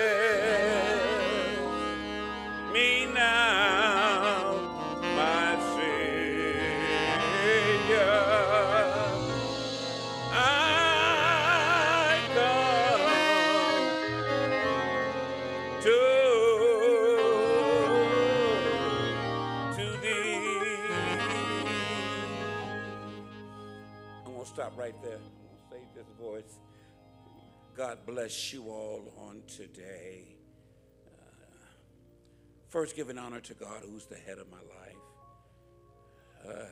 right there. I'm going to save this voice. God bless you all on today. Uh, first, giving honor to God, who's the head of my life. Uh,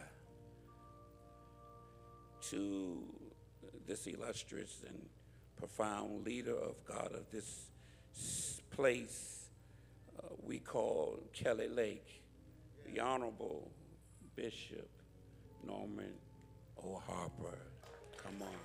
to this illustrious and profound leader of God of this place uh, we call Kelly Lake, the Honorable Bishop Norman O. Harper. Come on.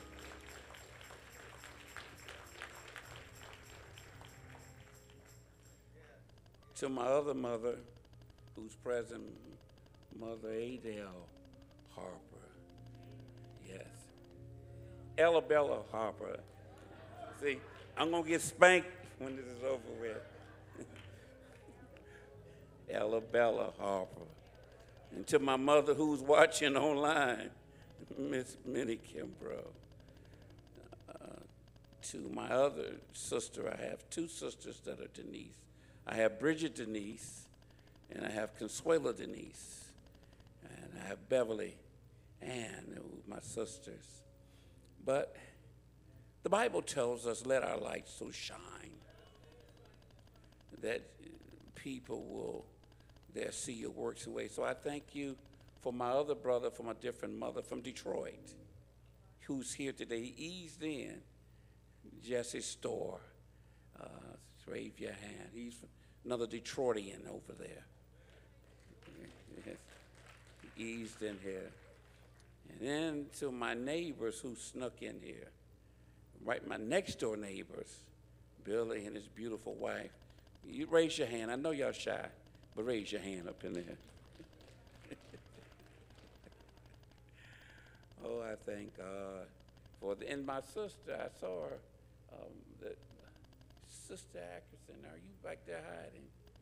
To my other mother, who's present, Mother Adele Harper. Yes. Elabella Harper. See, I'm going to get spanked when this is over with. Elabella Harper. And to my mother, who's watching online, Miss Minnie Kimbrough. Uh, to my other sister, I have two sisters that are Denise. I have Bridget Denise, and I have Consuela Denise, and I have Beverly Ann, my sisters. But the Bible tells us, let our light so shine that people will there see your works and ways. So I thank you for my other brother from a different mother from Detroit, who's here today. He eased in Jesse's store. Uh, wave your hand. He's another Detroitian over there. Yes. He eased in here. And then to my neighbors who snuck in here, right, my next door neighbors, Billy and his beautiful wife. You raise your hand. I know y'all shy, but raise your hand up in there. Oh, I thank God for the, and my sister, I saw her, um, the, Sister Ackerson, are you back there hiding?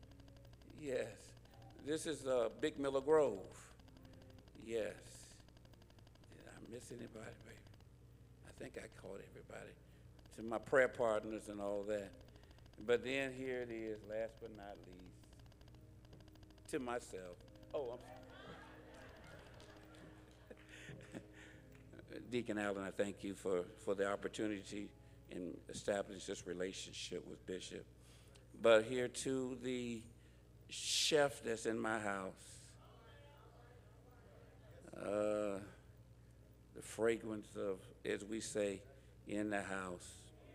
Yes. This is uh, Big Miller Grove. Yes. Did I miss anybody, baby? I think I caught everybody. To my prayer partners and all that. But then here it is, last but not least, to myself. Oh, I'm sorry. Deacon Allen, I thank you for, for the opportunity in establishing this relationship with Bishop. But here to the chef that's in my house, uh, the fragrance of, as we say, in the house,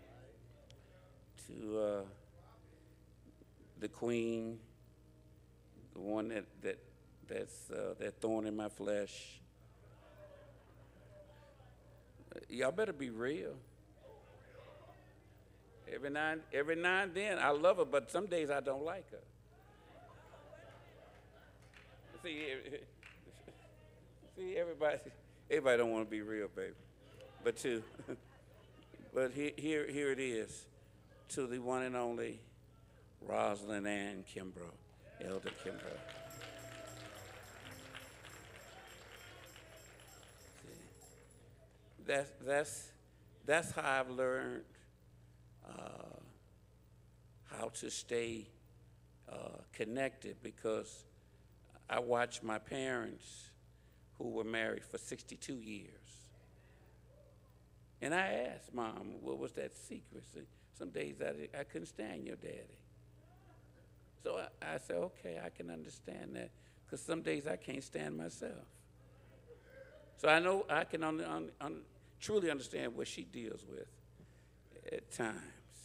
to uh, the queen, the one that, that that's uh, that thorn in my flesh. Y'all better be real. Every now, and, every now and then, I love her, but some days I don't like her. See, see, everybody, everybody don't want to be real, baby. But to, but here, here, here it is, to the one and only Rosalind Ann Kimbrough, Elder Kimbrough. That's that's that's how I've learned uh, how to stay uh, connected, because I watched my parents, who were married for sixty-two years, and I asked Mom, what was that secret? See, some days I, I couldn't stand your daddy. So I, I said, okay, I can understand that, because some days I can't stand myself. So I know I can un, un, un, truly understand what she deals with at times.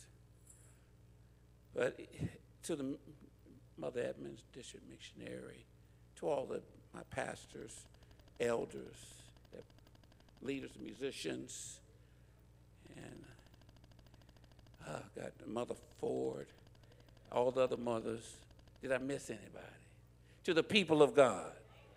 But to the Mother Edmonds District Missionary, to all the, my pastors, elders, leaders, musicians, and oh God, Mother Ford, all the other mothers. Did I miss anybody? To the people of God.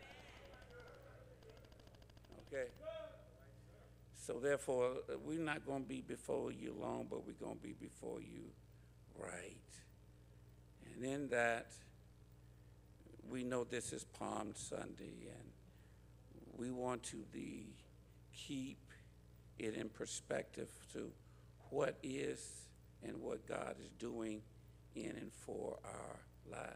Okay. So therefore, we're not going to be before you long, but we're going to be before you right. And in that, we know this is Palm Sunday, and we want to the, keep it in perspective to what is and what God is doing in and for our lives.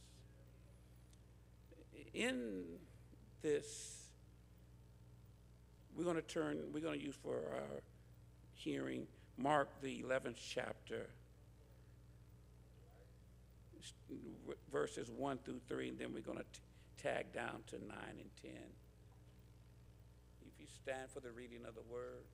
In this, we're going to turn, we're going to use for our hearing Mark the eleventh chapter, verses one through three, and then we're going to tag down to nine and ten. If you stand for the reading of the word.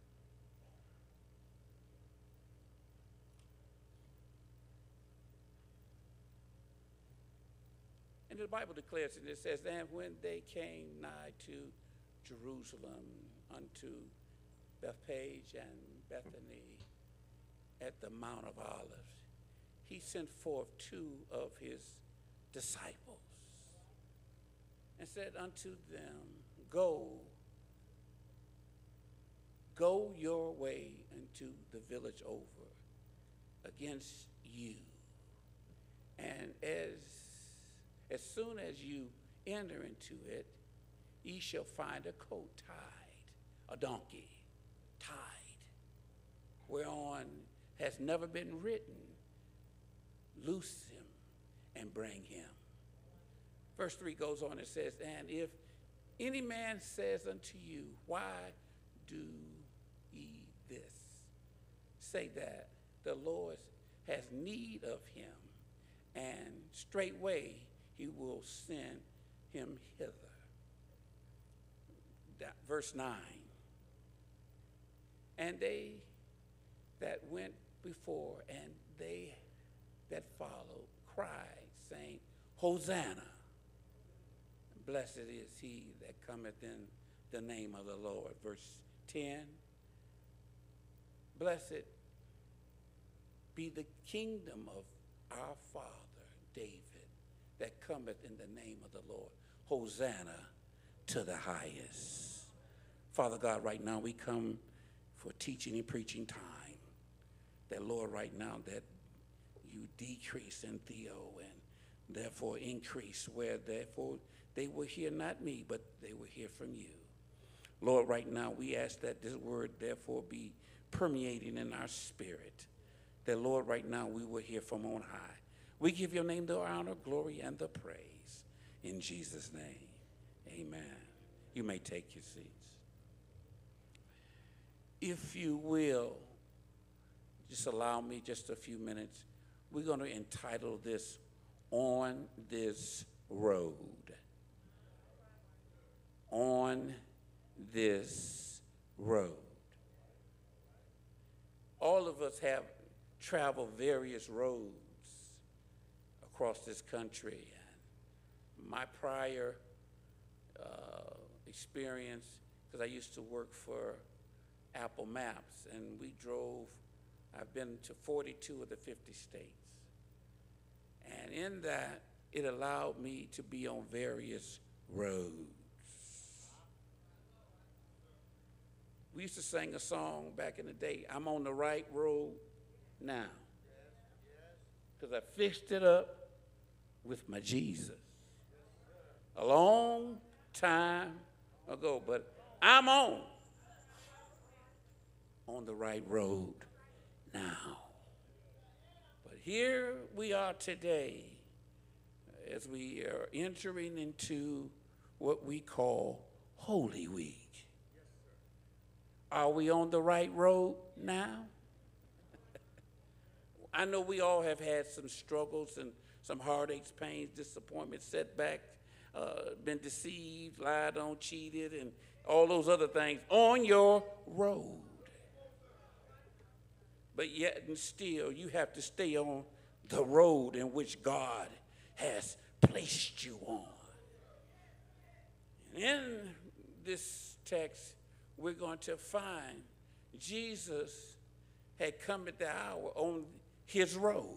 And the Bible declares, and it says, and when they came nigh to Jerusalem, unto Bethphage and Bethany at the Mount of Olives, he sent forth two of his disciples and said unto them, Go, go your way into the village over against you, and as As soon as you enter into it, ye shall find a coat tied, a donkey tied, whereon has never been written. Loose him and bring him. Verse three goes on and says, and if any man says unto you, why do ye this? Say that the Lord has need of him, and straightway he will send him hither. That, verse nine. And they that went before and they that followed cried, saying, Hosanna. Blessed is he that cometh in the name of the Lord. Verse ten. Blessed be the kingdom of our father David, that cometh in the name of the Lord. Hosanna to the highest. Father God, right now we come for teaching and preaching time. That, Lord, right now that you decrease in Theo and therefore increase, where therefore they will hear not me, but they will hear from you. Lord, right now we ask that this word therefore be permeating in our spirit, that Lord, right now we will hear from on high. We give your name the honor, glory, and the praise. In Jesus' name, amen. You may take your seats. If you will, just allow me just a few minutes. We're going to entitle this, On This Road. On This Road. All of us have traveled various roads across this country. And my prior uh, experience, because I used to work for Apple Maps, and we drove, I've been to forty-two of the fifty states. And in that, it allowed me to be on various roads. We used to sing a song back in the day, I'm on the right road now. Because I fixed it up with my Jesus. A long time ago, but I'm on, on the right road now. But here we are today as we are entering into what we call Holy Week. Are we on the right road now? I know we all have had some struggles and some heartaches, pains, disappointments, setbacks, uh, been deceived, lied on, cheated, and all those other things on your road. But yet and still, you have to stay on the road in which God has placed you on. In this text, we're going to find Jesus had come at the hour on his road.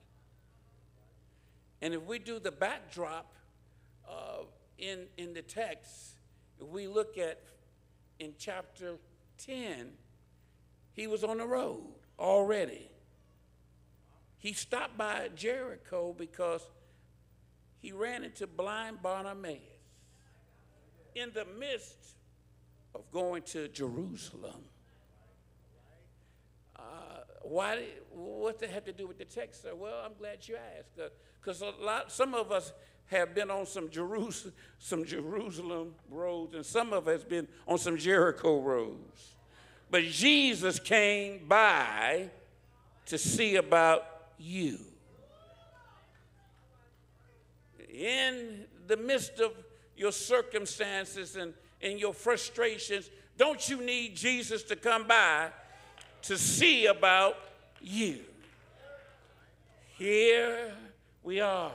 And if we do the backdrop uh, in, in the text, if we look at in chapter ten, he was on the road already. He stopped by Jericho because he ran into blind Bartimaeus in the midst of going to Jerusalem. Uh, why? What that have to do with the text, sir? Well, I'm glad you asked, because a lot, some of us have been on some Jerusalem, some Jerusalem roads, and some of us been on some Jericho roads. But Jesus came by to see about you. In the midst of your circumstances and in your frustrations, don't you need Jesus to come by to see about you? Here we are.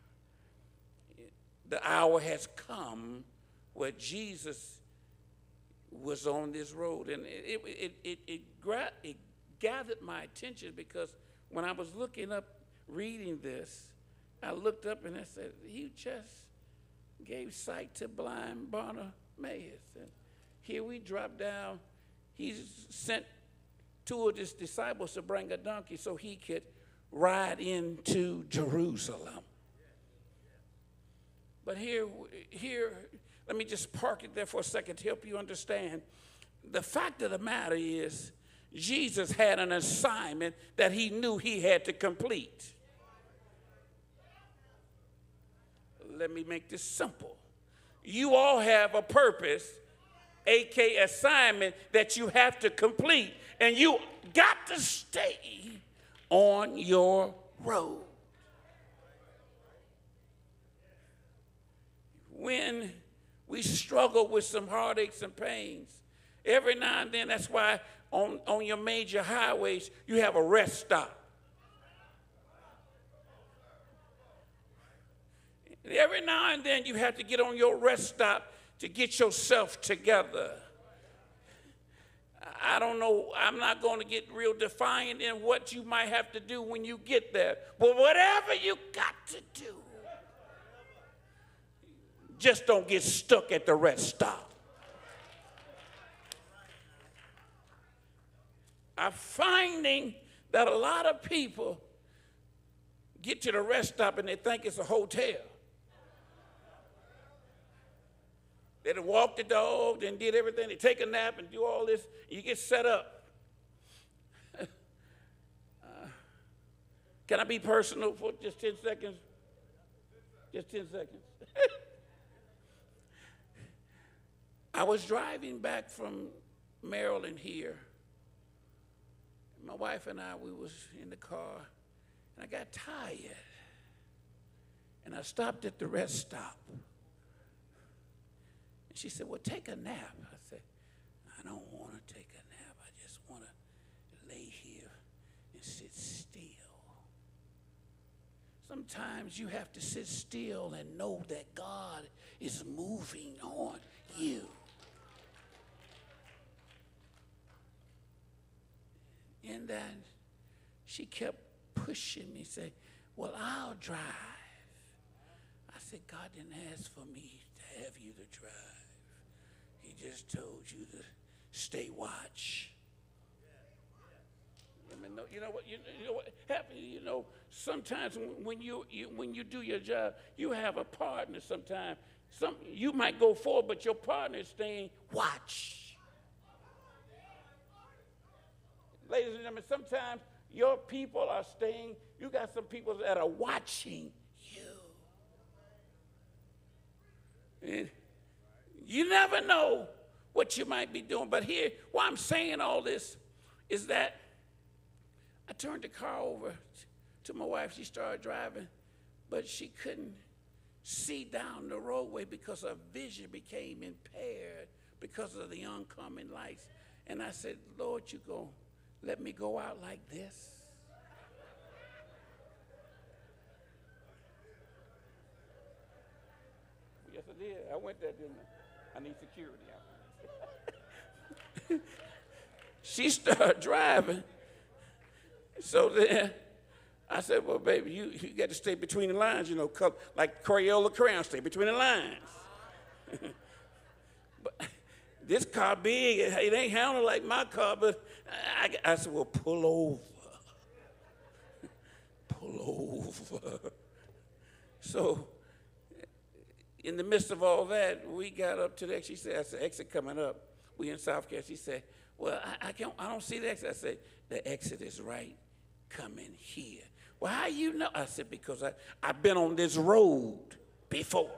The hour has come where Jesus was on this road, and it, it, it, it, gra- it gathered my attention because when I was looking up, reading this, I looked up and I said, he just gave sight to blind Bartimaeus. And here we drop down. He sent two of his disciples to bring a donkey so he could ride into Jerusalem. But here, here, let me just park it there for a second to help you understand. The fact of the matter is, Jesus had an assignment that he knew he had to complete. Let me make this simple. You all have a purpose, aka assignment, that you have to complete, and you got to stay on your road. When we struggle with some heartaches and pains, every now and then, that's why on, on your major highways, you have a rest stop. Every now and then, you have to get on your rest stop to get yourself together. I don't know, I'm not going to get real defiant in what you might have to do when you get there. But whatever you got to do, just don't get stuck at the rest stop. I'm finding that a lot of people, get to the rest stop and they think it's a hotel. They done walk the dog, then did everything. They take a nap and do all this. And you get set up. uh, can I be personal for just ten seconds? Just ten seconds. I was driving back from Maryland here. My wife and I, we was in the car, and I got tired. And I stopped at the rest stop. And she said, well, take a nap. I said, I don't want to take a nap. I just want to lay here and sit still. Sometimes you have to sit still and know that God is moving on you. And then she kept pushing me, saying, well, I'll drive. I said, God didn't ask for me to have you to drive. He just told you to stay watch. I mean, no, you know what? You, you know what happens? You know, sometimes when you, you when you do your job, you have a partner. Sometimes, some you might go forward, but your partner is staying watch. Ladies and gentlemen, sometimes your people are staying. You got some people that are watching you. And you never know what you might be doing. But here, why I'm saying all this is that I turned the car over to my wife. She started driving, but she couldn't see down the roadway because her vision became impaired because of the oncoming lights. And I said, Lord, you go. Let me go out like this. Yes, I did. I went there, didn't I? I need security out. She started driving. So then I said, well, baby, you, you got to stay between the lines, you know, like Crayola crayon, stay between the lines. But this car big, it ain't handled like my car, but I, I said, well, pull over. Pull over. So in the midst of all that, we got up to the exit. She said, I said, exit coming up. We in South Carolina. She said, well, I, I, can't, I don't see the exit. I said, the exit is right coming here. Well, how you know? I said, because I, I've been on this road before.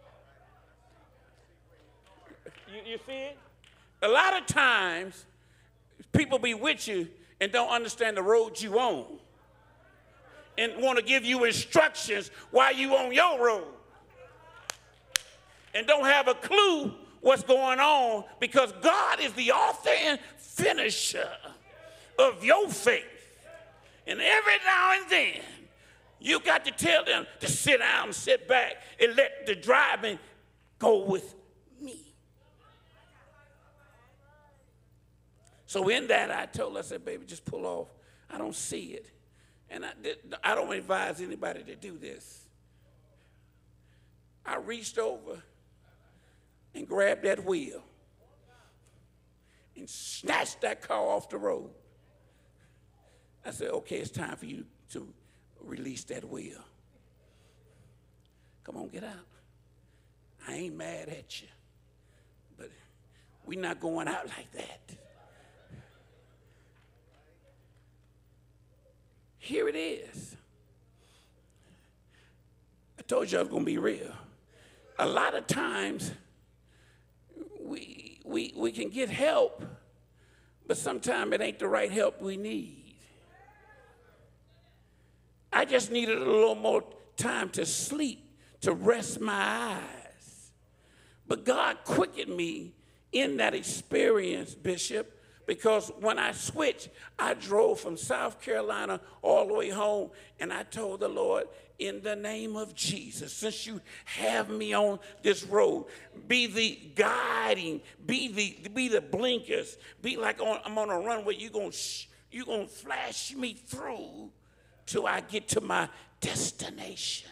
You, you see it? A lot of times, people be with you and don't understand the road you on and want to give you instructions while you on your road and don't have a clue what's going on because God is the author and finisher of your faith. And every now and then, you got to tell them to sit down and sit back and let the driving go with me. So in that, I told her, I said, baby, just pull off. I don't see it. And I, did, I don't advise anybody to do this. I reached over and grabbed that wheel and snatched that car off the road. I said, okay, it's time for you to release that wheel. Come on, get out. I ain't mad at you, but we're not going out like that. Here it is. I told you I was going to be real. A lot of times, we, we, we can get help, but sometimes it ain't the right help we need. I just needed a little more time to sleep, to rest my eyes. But God quickened me in that experience, Bishop, because when I switched, I drove from South Carolina all the way home, and I told the Lord, in the name of Jesus, since you have me on this road, be the guiding, be the be the blinkers, be like on, I'm on a runway, you're going you gonna flash me through till I get to my destination.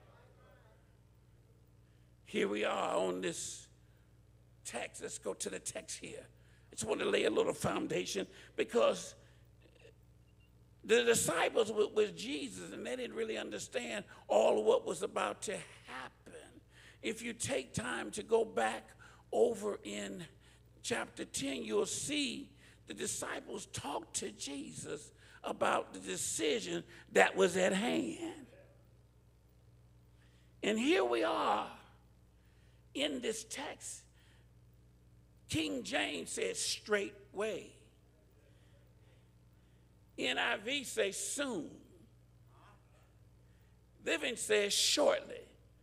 Here we are on this text. Let's go to the text here. I just want to lay a little foundation because the disciples were with Jesus, and they didn't really understand all of what was about to happen. If you take time to go back over in chapter ten, you'll see the disciples talked to Jesus about the decision that was at hand. And here we are in this text. King James says straightway. N I V says soon. Living says shortly.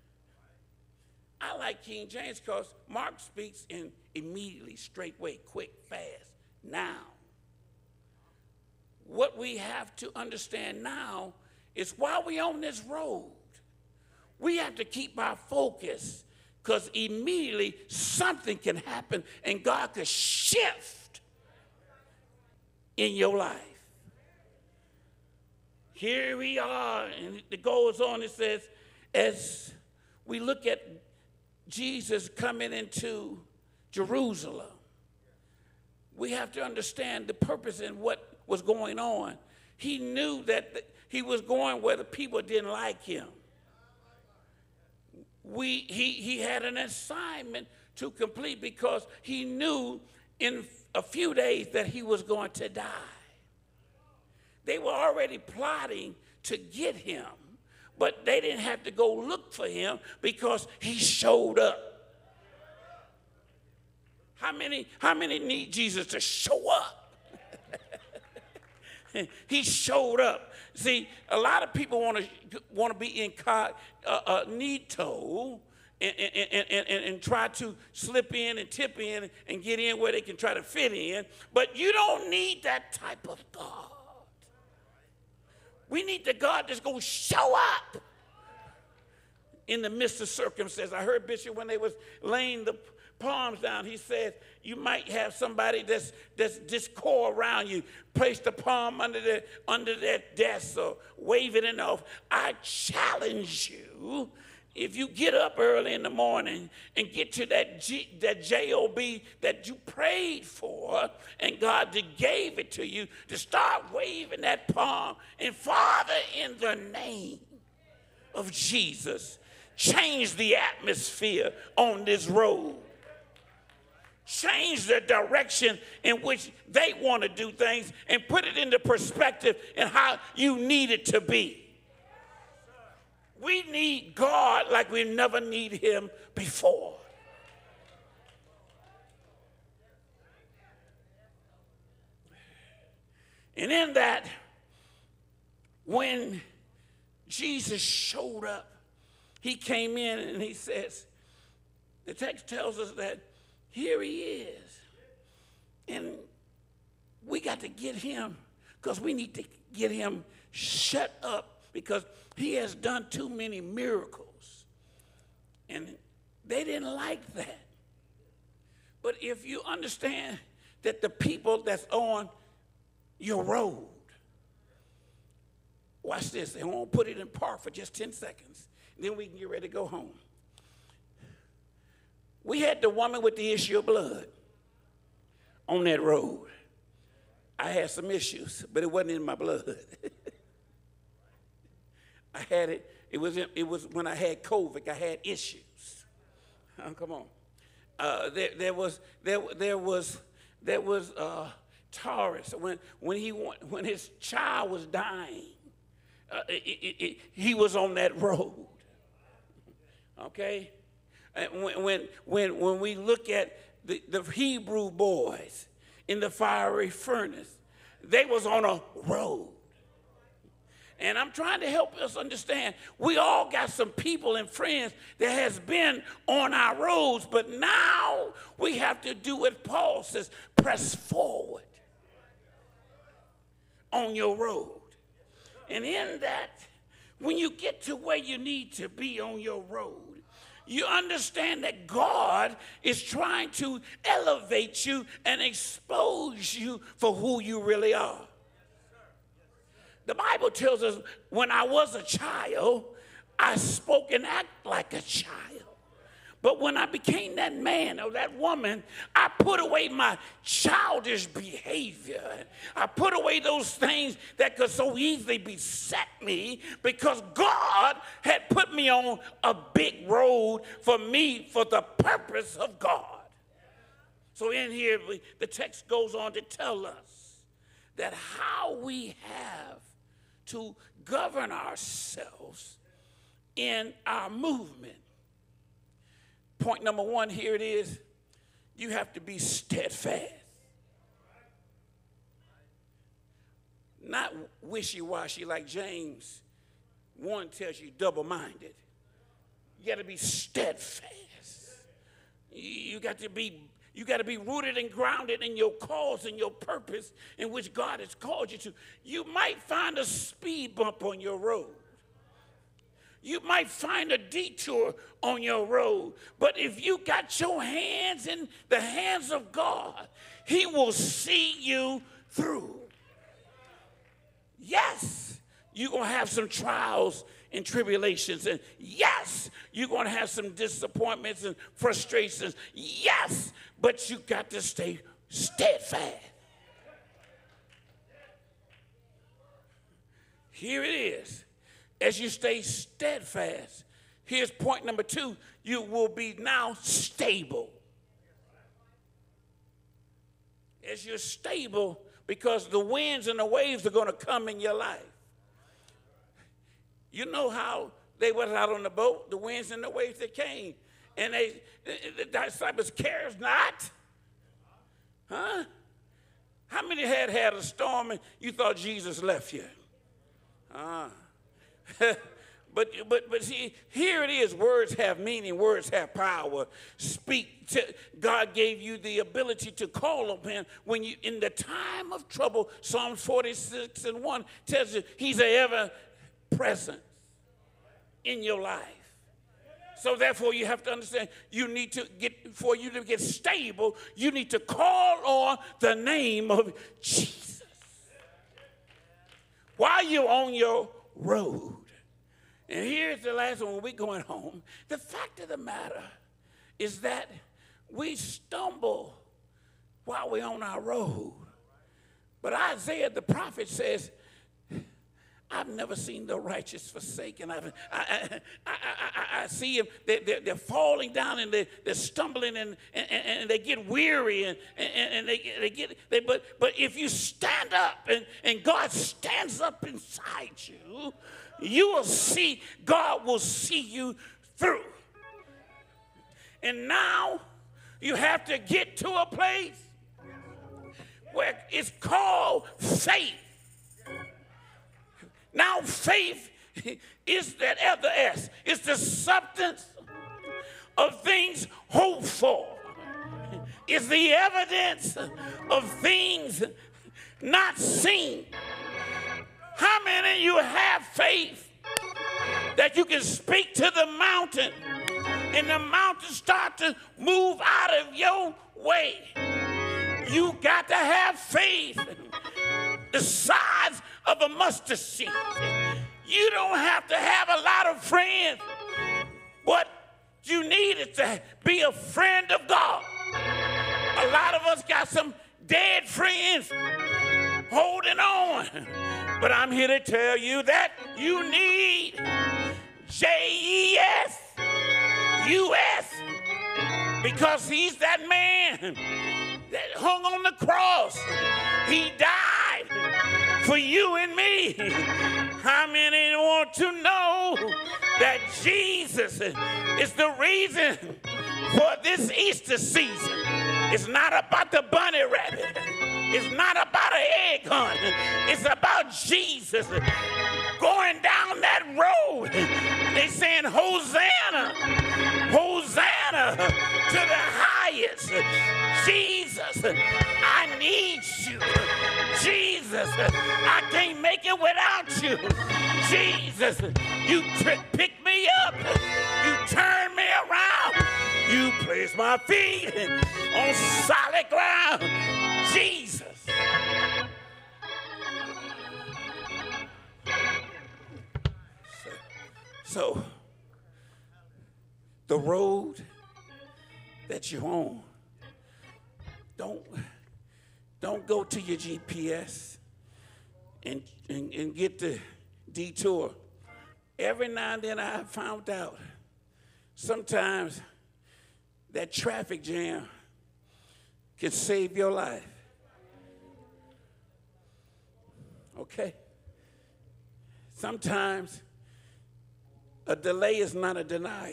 I like King James because Mark speaks in immediately, straightway, quick, fast, now. What we have to understand now is while we're on this road, we have to keep our focus because immediately something can happen and God could shift in your life. Here we are, and it goes on, it says, as we look at Jesus coming into Jerusalem, we have to understand the purpose and what was going on. He knew that the, he was going where the people didn't like him. We, he, he had an assignment to complete because he knew in a few days that he was going to die. They were already plotting to get him, but they didn't have to go look for him because he showed up. How many, how many need Jesus to show up? He showed up. See, a lot of people want to want to be incognito uh, uh, and, and, and, and, and try to slip in and tip in and get in where they can try to fit in. But you don't need that type of God. We need the God that's going to show up in the midst of circumstances. I heard Bishop when they was laying the palms down, he said, you might have somebody that's that's discord around you. Place the palm under their, under their desk or wave it in off. I challenge you, if you get up early in the morning and get to that, G, that J O B that you prayed for and God that gave it to you, to start waving that palm. And Father, in the name of Jesus, change the atmosphere on this road. Change the direction in which they want to do things and put it into perspective and how you need it to be. We need God like we've never needed him before. And in that, when Jesus showed up, he came in and he says, the text tells us that here he is. And we got to get him because we need to get him shut up because he has done too many miracles. And they didn't like that. But if you understand that the people that's on your road, watch this, and we'll put it in park for just ten seconds. Then we can get ready to go home. We had the woman with the issue of blood on that road. I had some issues, but it wasn't in my blood. I had it, it was, in, it was when I had COVID, I had issues. Oh, come on. Uh, there, there was, there, there was, there was uh, Taurus, when, when, he, when his child was dying, uh, it, it, it, he was on that road, okay? And when, when, when, when we look at the, the Hebrew boys in the fiery furnace, they was on a road. And I'm trying to help us understand, we all got some people and friends that has been on our roads, but now we have to do what Paul says, press forward on your road. And in that, when you get to where you need to be on your road, you understand that God is trying to elevate you and expose you for who you really are. The Bible tells us when I was a child, I spoke and acted like a child. But when I became that man or that woman, I put away my childish behavior. I put away those things that could so easily beset me because God had put me on a big road for me for the purpose of God. So in here, we, the text goes on to tell us that how we have to govern ourselves in our movement. Point number one, here it is. You have to be steadfast. Not wishy-washy like James one tells you, double-minded. You got to be steadfast. You got to be, you got to be rooted and grounded in your cause and your purpose in which God has called you to. You might find a speed bump on your road. You might find a detour on your road, but if you got your hands in the hands of God, he will see you through. Yes, you're going to have some trials and tribulations, and yes, you're going to have some disappointments and frustrations. Yes, but you got to stay steadfast. Here it is. As you stay steadfast, here's point number two, you will be now stable. As you're stable, because the winds and the waves are going to come in your life. You know how they were out on the boat, the winds and the waves that came, and they, the disciples cares not. Huh? How many had had a storm and you thought Jesus left you? Ah. but but but see, here it is. Words have meaning. Words have power. Speak. To, God gave you the ability to call on him when you in the time of trouble. Psalms forty-six and one tells you he's a ever present in your life. So therefore, you have to understand. You need to get for you to get stable. You need to call on the name of Jesus while you're on your road. And here's the last one when we're going home. The fact of the matter is that we stumble while we're on our road. But Isaiah the prophet says, I've never seen the righteous forsaken. I've, I, I, I, I, I see them, they're, they're, they're falling down and they're, they're stumbling and, and, and they get weary and, and, and they, they get, they, but, but if you stand up and, and God stands up inside you, you will see, God will see you through. And now you have to get to a place where it's called faith. Now faith is that other S. It's the substance of things hoped for. It's the evidence of things not seen. How many of you have faith that you can speak to the mountain and the mountain start to move out of your way? You got to have faith the size of a mustard seed. You don't have to have a lot of friends. What you need is to be a friend of God. A lot of us got some dead friends holding on. But I'm here to tell you that you need J E S U S because he's that man that hung on the cross. He died for you and me. How many want to know that Jesus is the reason for this Easter season? It's not about the bunny rabbit. It's not about an egg hunt. It's about Jesus going down that road. They saying, Hosanna, Hosanna to the highest. Jesus, I need you. Jesus, I can't make it without you. Jesus, you t- pick me up. You turn me around. You place my feet on solid ground. Jesus. So, so the road that you're on. Don't, don't go to your G P S and, and, and get the detour. Every now and then I have found out sometimes that traffic jam can save your life. Okay? Sometimes a delay is not a denial.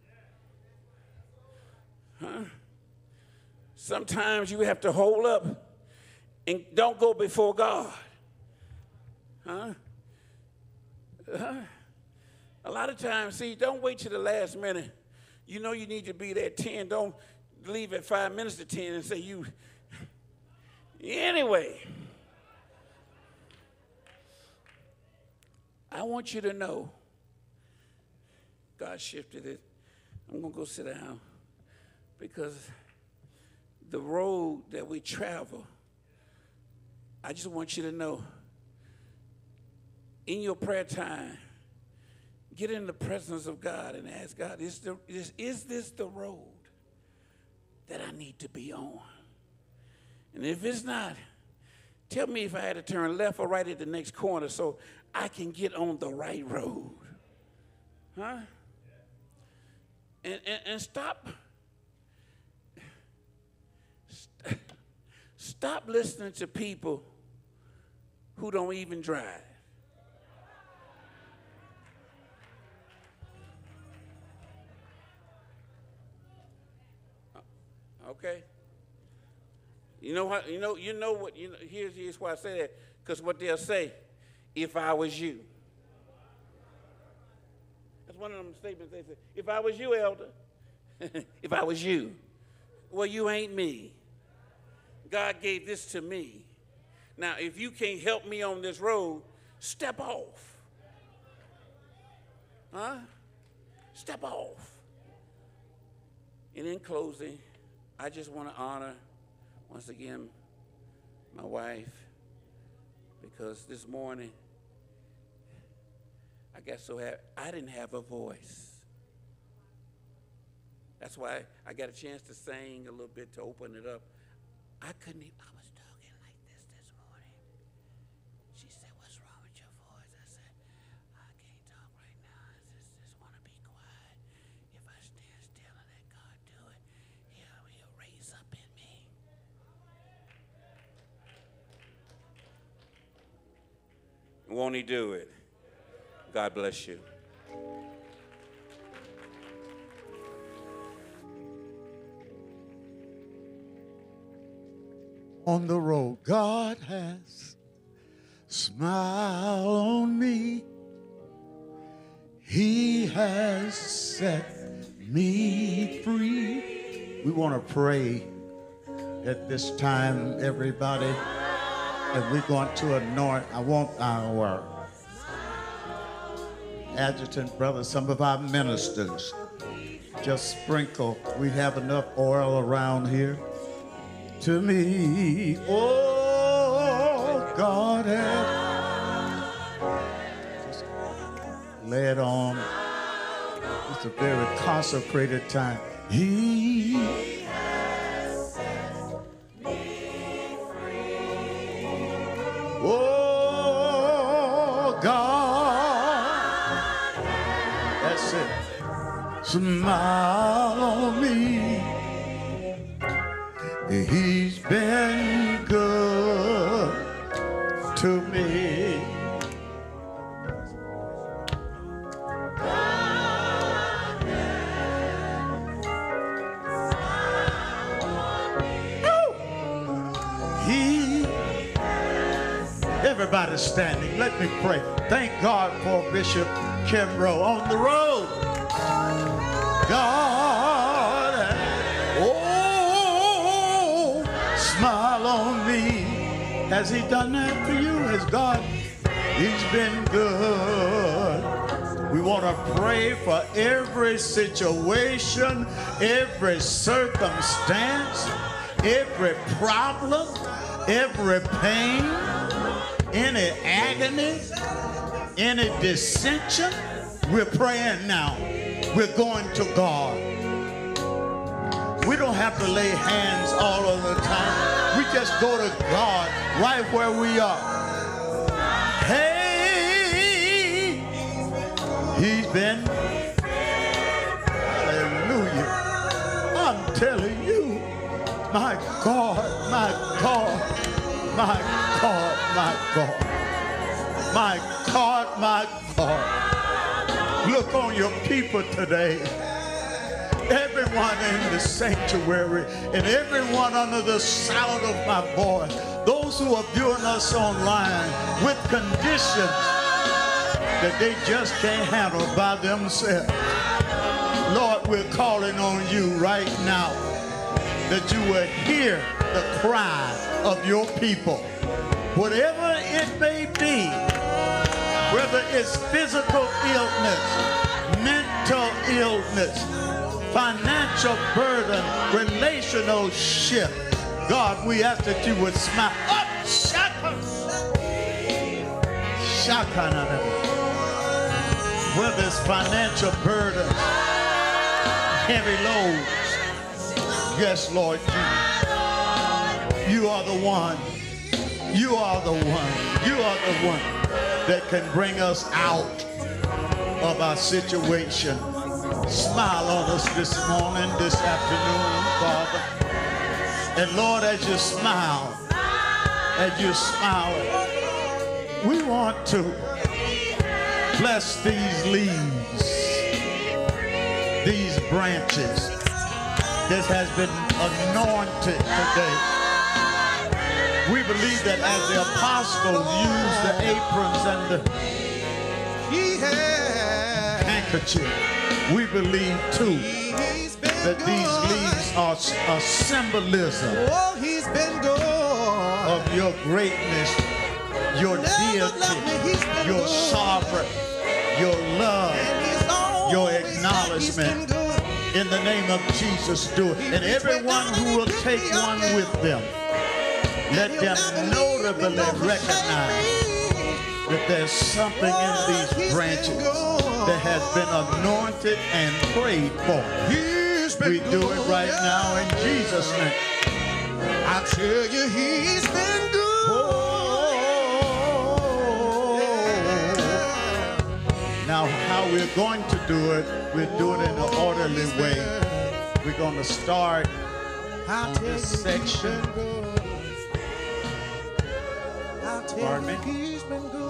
Huh? Sometimes you have to hold up and don't go before God. Huh? Huh? A lot of times, see, don't wait till the last minute. You know you need to be there at ten. Don't leave at five minutes to ten and say you. Anyway, I want you to know, God shifted it. I'm going to go sit down because the road that we travel, I just want you to know, in your prayer time, get in the presence of God and ask God, is, the, is, is this the road that I need to be on? And if it's not, tell me if I had to turn left or right at the next corner so I can get on the right road. Huh? And, and, and stop, st- stop listening to people who don't even drive. Okay. You know what? You know. You know what? You know. Here's here's why I say that. Because what they'll say, if I was you. That's one of them statements they say. If I was you, elder. If I was you. Well, you ain't me. God gave this to me. Now, if you can't help me on this road, step off. Huh? Step off. And in closing, I just want to honor, once again, my wife, because this morning, I got so happy. I didn't have a voice. That's why I got a chance to sing a little bit to open it up. I couldn't even, I was talking like this this morning. She said, what's wrong with your voice? I said, I can't talk right now. I just, just want to be quiet. If I stand still and let God do it, he'll, he'll raise up in me. Won't he do it? God bless you. On the road, God has smiled on me. He has set me free. We want to pray at this time, everybody, and we're going to anoint. I want our adjutant brothers, some of our ministers, just sprinkle. We have enough oil around here. To me, oh, God has just lay it on. It's a very consecrated time. He has set me free. Oh, God, that's it. Smile on me. He's been good to me. Oh. He, everybody's standing. Let me pray. Thank God for Bishop Kimbrough on the road. God. Smile on me. Has he done that for you? Has God? He's been good. We want to pray for every situation, every circumstance, every problem, every pain, any agony, any dissension. We're praying now. We're going to God. We don't have to lay hands all of the time. We just go to God right where we are. Hey, he's been. Hallelujah. I'm telling you, my God, my God, my God, my God, my God, my God. Look on your people today. Everyone in the sanctuary and everyone under the sound of my voice, those who are viewing us online with conditions that they just can't handle by themselves. Lord, we're calling on you right now that you will hear the cry of your people. Whatever it may be, whether it's physical illness, mental illness, financial burden, relational shift. God, we ask that you would smile. Up, shaka. Shaka. Whether it's financial burden, heavy loads. Yes, Lord Jesus. You are the one. You are the one. You are the one that can bring us out of our situation. Smile on us this morning, this afternoon, Father. And Lord, as you smile, as you smile, we want to bless these leaves, these branches. This has been anointed today. We believe that as the apostles used the aprons and the handkerchief, we believe too that these leaves are a symbolism of your greatness, your deity, your sovereign, your love, your acknowledgement. In the name of Jesus, do it. And everyone who will take one with them, let them notably recognize that there's something in these branches that has been anointed and prayed for. We do it right now in Jesus' name. I tell you, he's been good. Oh. Now, how we're going to do it, we'll do it in an orderly way. We're going to start on this section. Pardon me? He's been good.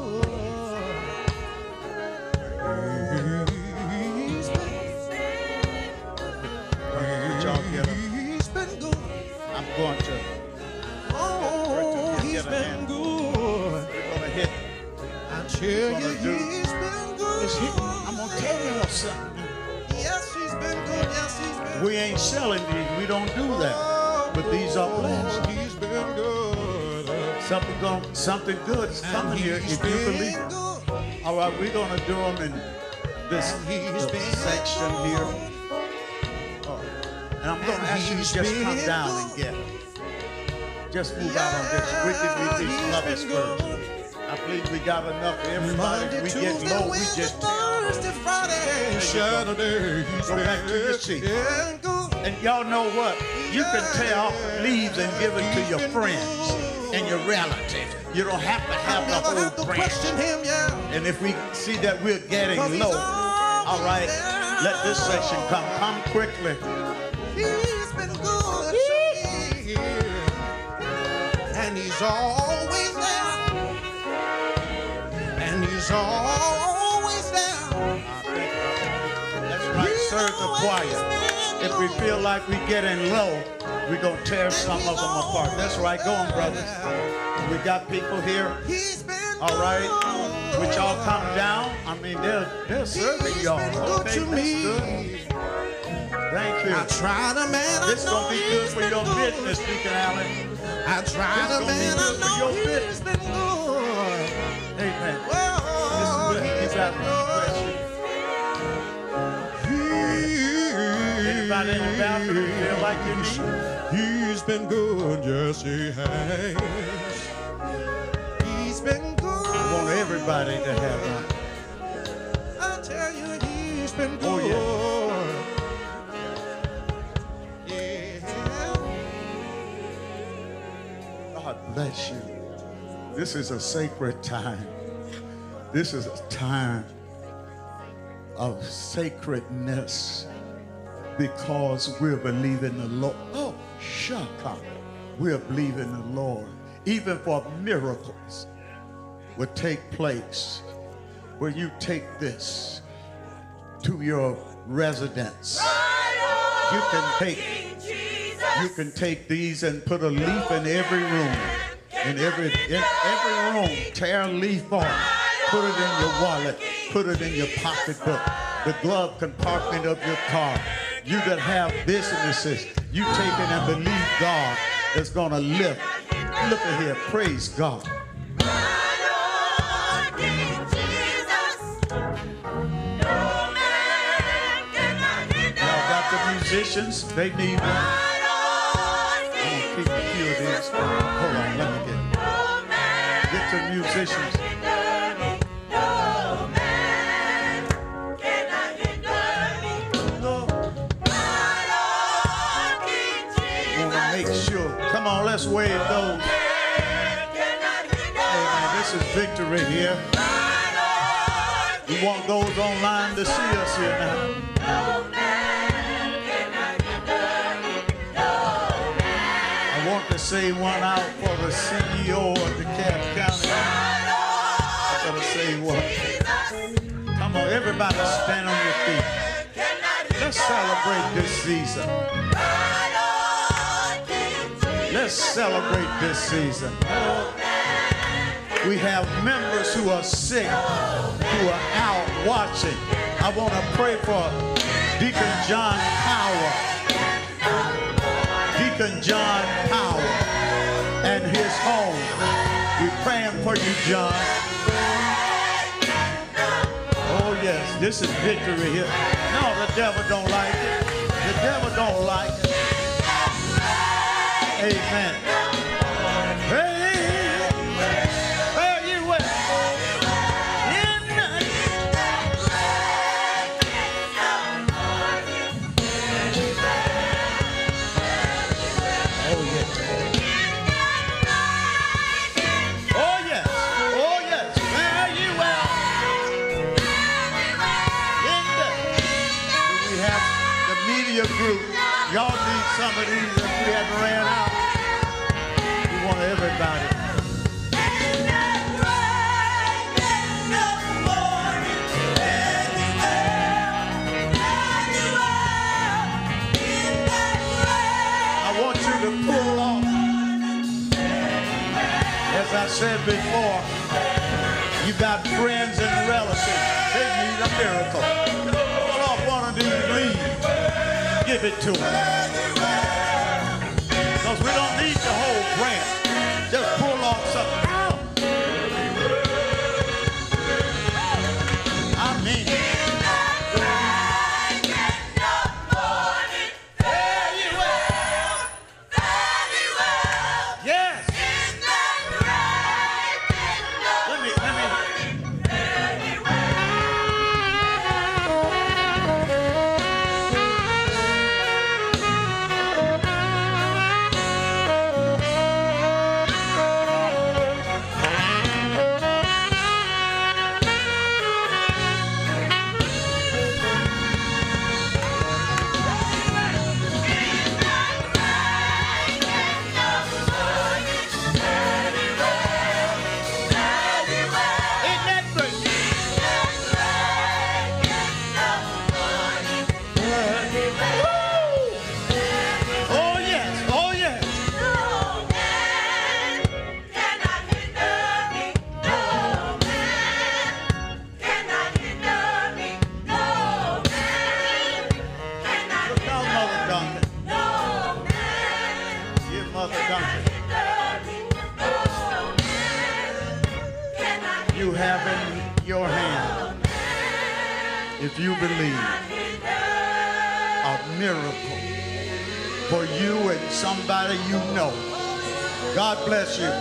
He's been good. I'm going to. Oh, he's been good. We're going to hit. I tell you, he's been good. I'm going to tell you something. Yes, he's been good. Yes, he's been good. We ain't selling these. We don't do that. But these are blessed. He's been good. Something, going, something good is coming here if you believe. All right, we're going to do them in this section here. And I'm going to ask you to just come down and get it. Just move out on this. We can read these lovers first. I believe we got enough for everybody. We get low, we just Thursday, Friday, Saturday. Go back to your seat. And y'all know what? You can tear off leaves and give it to your friends and your relatives. You don't have to have the whole branch. And if we see that we're getting low, all right, let this section come. Come quickly. He's been good to me, and he's always there, and he's always there. That's right, serve the choir. If we feel like we're getting low, we're going to tear some of them apart. That's right, go on, brothers. We got people here, all right, which y'all come down. I mean, they're, they're serving y'all. Okay, that's good. Thank you. I try to man. This is going to be good for your business, Deacon Allen. I try to man. I know he's been good. Amen. Well, this is good. Anybody in the balcony feel like you need? He's been good. Yes, he has. He's been good. I want everybody to have one. I tell you, he's been good. Oh, yeah. bless you. This is a sacred time. This is a time of sacredness because we're believing the Lord. Oh, shaka. We're believing the Lord. Even for miracles will take place where you take this to your residence. You can take you can take these and put a leaf in every room. In every in every room, tear a leaf off. Put it in your wallet. Put it in your pocketbook. The glove compartment of your car. You that have businesses, you take it and believe God is gonna lift. Look at here, praise God. Y'all got the musicians? They need one. I'm gonna keep a few of these. Hold on, let me get get the musicians. Make sure. Come on, let's wave those. Amen. This is victory here. We want those online to see us here now. I want to say one out for the C E O of Decatur County. I gotta say one. Come on, everybody stand on your feet. Let's celebrate this season. Let's celebrate this season. We have members who are sick, who are out watching. I want to pray for Deacon John Power. Deacon John Power and his home. We're praying for you, John. Oh, yes, this is victory here. No, the devil don't like it. The devil don't like it. Amen. Hey, where you at? In the... Oh, yes. Oh, yes. Oh, yes. Where you at? In the... We have the media group. Y'all need some of these if we haven't ran out. We want everybody. I want you to pull off. As I said before, you got friends and relatives. They need a miracle. Pull off one of these leaves. Give it to them. Because we don't need the whole branch. Just pull off something. I mean it. Yes. Let me, let me. You have in your hand, if you believe, a miracle for you and somebody you know. God bless you.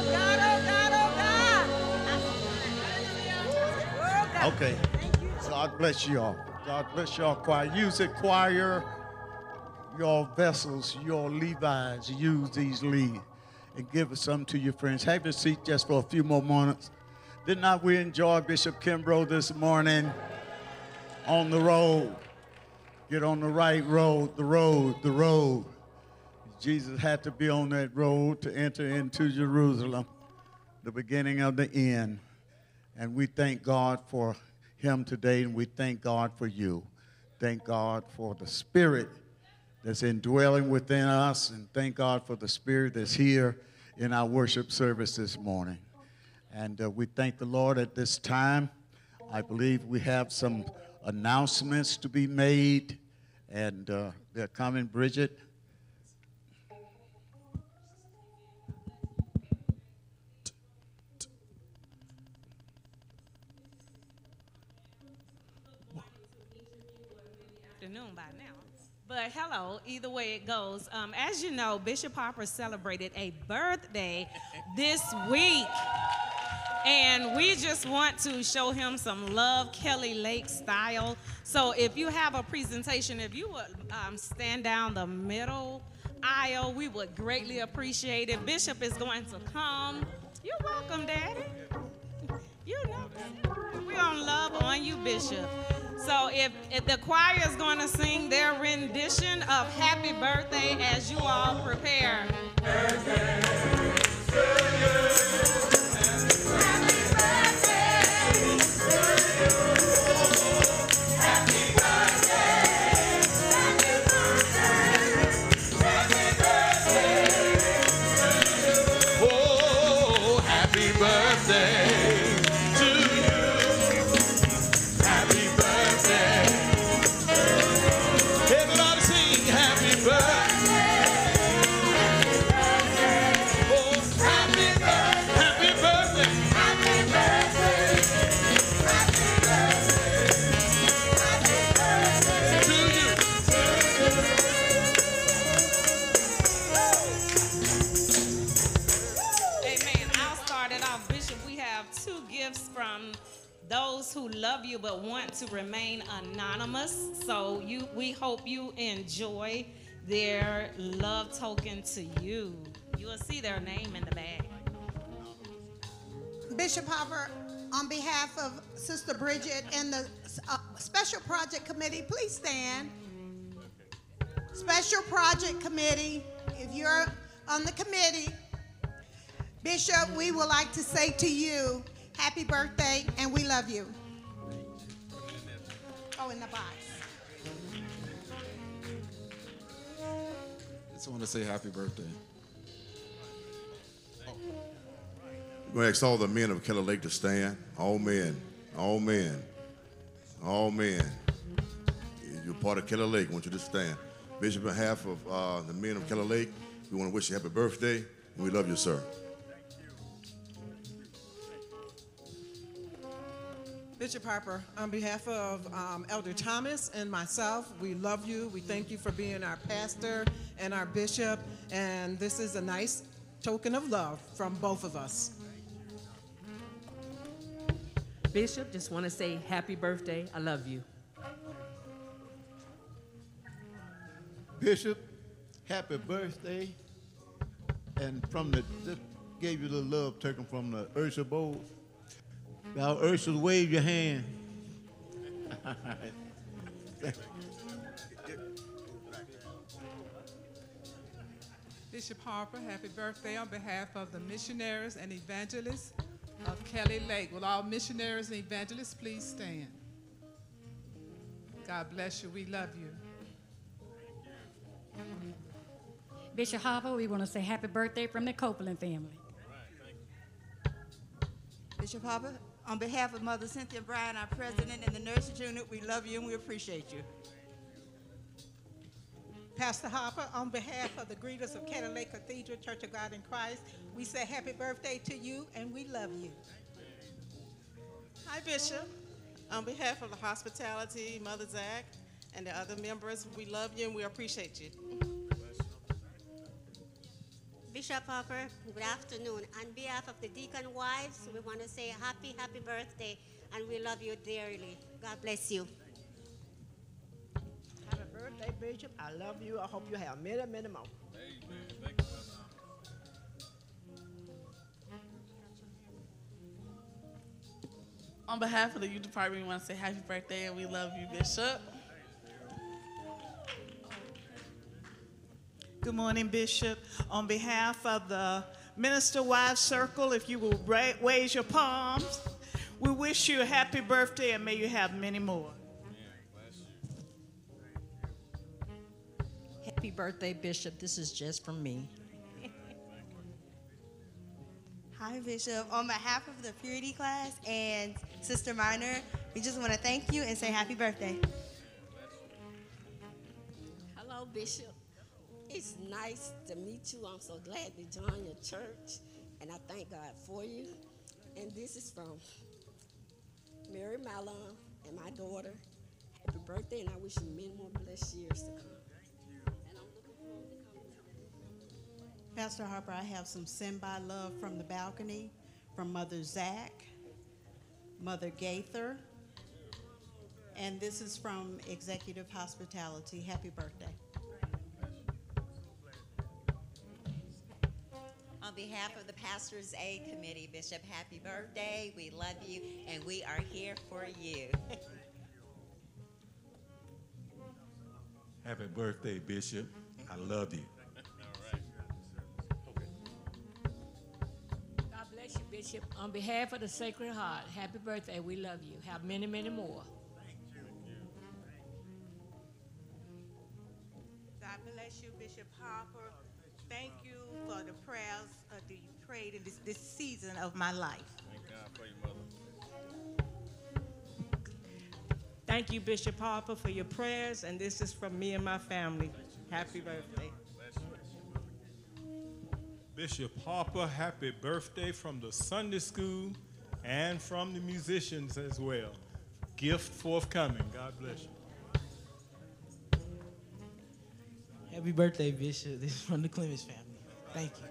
Okay. God bless you all. God bless y'all choir. Use it, choir. Your vessels, your Levi's, use these leads. and give some to your friends. Have your seat just for a few more moments. Did not we enjoy Bishop Kimbrough this morning on the road? Get on the right road, the road, the road. Jesus had to be on that road to enter into Jerusalem, the beginning of the end. And we thank God for him today, and we thank God for you. Thank God for the Spirit that's indwelling within us, and thank God for the Spirit that's here in our worship service this morning. And uh, we thank the Lord at this time. I believe we have some announcements to be made, and uh, they're coming. Bridget. Afternoon by now. But hello, either way it goes. Um, as you know, Bishop Harper celebrated a birthday this week. And we just want to show him some love, Kelly Lake style. So if you have a presentation, if you would um, stand down the middle aisle, we would greatly appreciate it. Bishop is going to come. You're welcome, Daddy. You know, we're going to love on you, Bishop. So if, if the choir is going to sing their rendition of Happy Birthday as you all prepare. Birthday to you. Those who love you but want to remain anonymous. So you, we hope you enjoy their love token to you. You will see their name in the bag. Bishop Harper, on behalf of Sister Bridget and the uh, Special Project Committee, please stand. Special Project Committee, if you're on the committee, Bishop, we would like to say to you, happy birthday, and we love you. Oh, in the box. Just want to say happy birthday. We're going to ask all the men of Keller Lake to stand. All men, all men, all men. You're part of Keller Lake. I want you to stand. Bishop, on behalf of uh, the men of Keller Lake, we want to wish you happy birthday, and we love you, sir. Bishop Harper, on behalf of um, Elder Thomas and myself, we love you. We thank you for being our pastor and our bishop, and this is a nice token of love from both of us. Bishop, just want to say happy birthday. I love you. Bishop, happy birthday. And from the, just gave you the love taken from the Ursula Bowl. Now, Ursula, wave your hand. Bishop Harper, happy birthday on behalf of the missionaries and evangelists of Kelly Lake. Will all missionaries and evangelists please stand? God bless you. We love you. Bishop Harper, we want to say happy birthday from the Copeland family. Bishop Harper, on behalf of Mother Cynthia Bryan, our president, and the nurses unit, we love you and we appreciate you. Pastor Harper, on behalf of the greeters of Kelly Lake Cathedral Church of God in Christ, we say happy birthday to you and we love you. Hi, Bishop. On behalf of the hospitality, Mother Zach, and the other members, we love you and we appreciate you. Bishop Harper, good afternoon. On behalf of the deacon wives, we want to say happy, happy birthday, and we love you dearly. God bless you. Happy birthday, Bishop. I love you. I hope you have many, many more. On behalf of the youth department, we want to say happy birthday and we love you, Bishop. Good morning, Bishop. On behalf of the Minister Wives Circle, if you will ra- raise your palms, we wish you a happy birthday and may you have many more. Happy birthday, Bishop. This is just from me. Hi, Bishop. On behalf of the Purity class and Sister Minor, we just want to thank you and say happy birthday. Hello, Bishop. It's nice to meet you. I'm so glad to join your church, and I thank God for you. And this is from Mary Malone and my daughter. Happy birthday, and I wish you many more blessed years to come. And I'm looking forward to coming to Pastor Harper, I have some send by love from the balcony from Mother Zach, Mother Gaither, and this is from Executive Hospitality. Happy birthday. On behalf of the Pastors Aid Committee, Bishop, happy birthday. We love you, and we are here for you. Happy birthday, Bishop. I love you. God bless you, Bishop. On behalf of the Sacred Heart, happy birthday. We love you. Have many, many more. God bless you, Bishop Harper. Thank you for the prayers uh, that you prayed in this, this season of my life. Thank God for you, Mother. Thank you, Bishop Harper, for your prayers, and this is from me and my family. Happy birthday. Bishop Harper, happy birthday from the Sunday school and from the musicians as well. Gift forthcoming. God bless you. Happy birthday, Bishop. This is from the Clemens family. Thank you.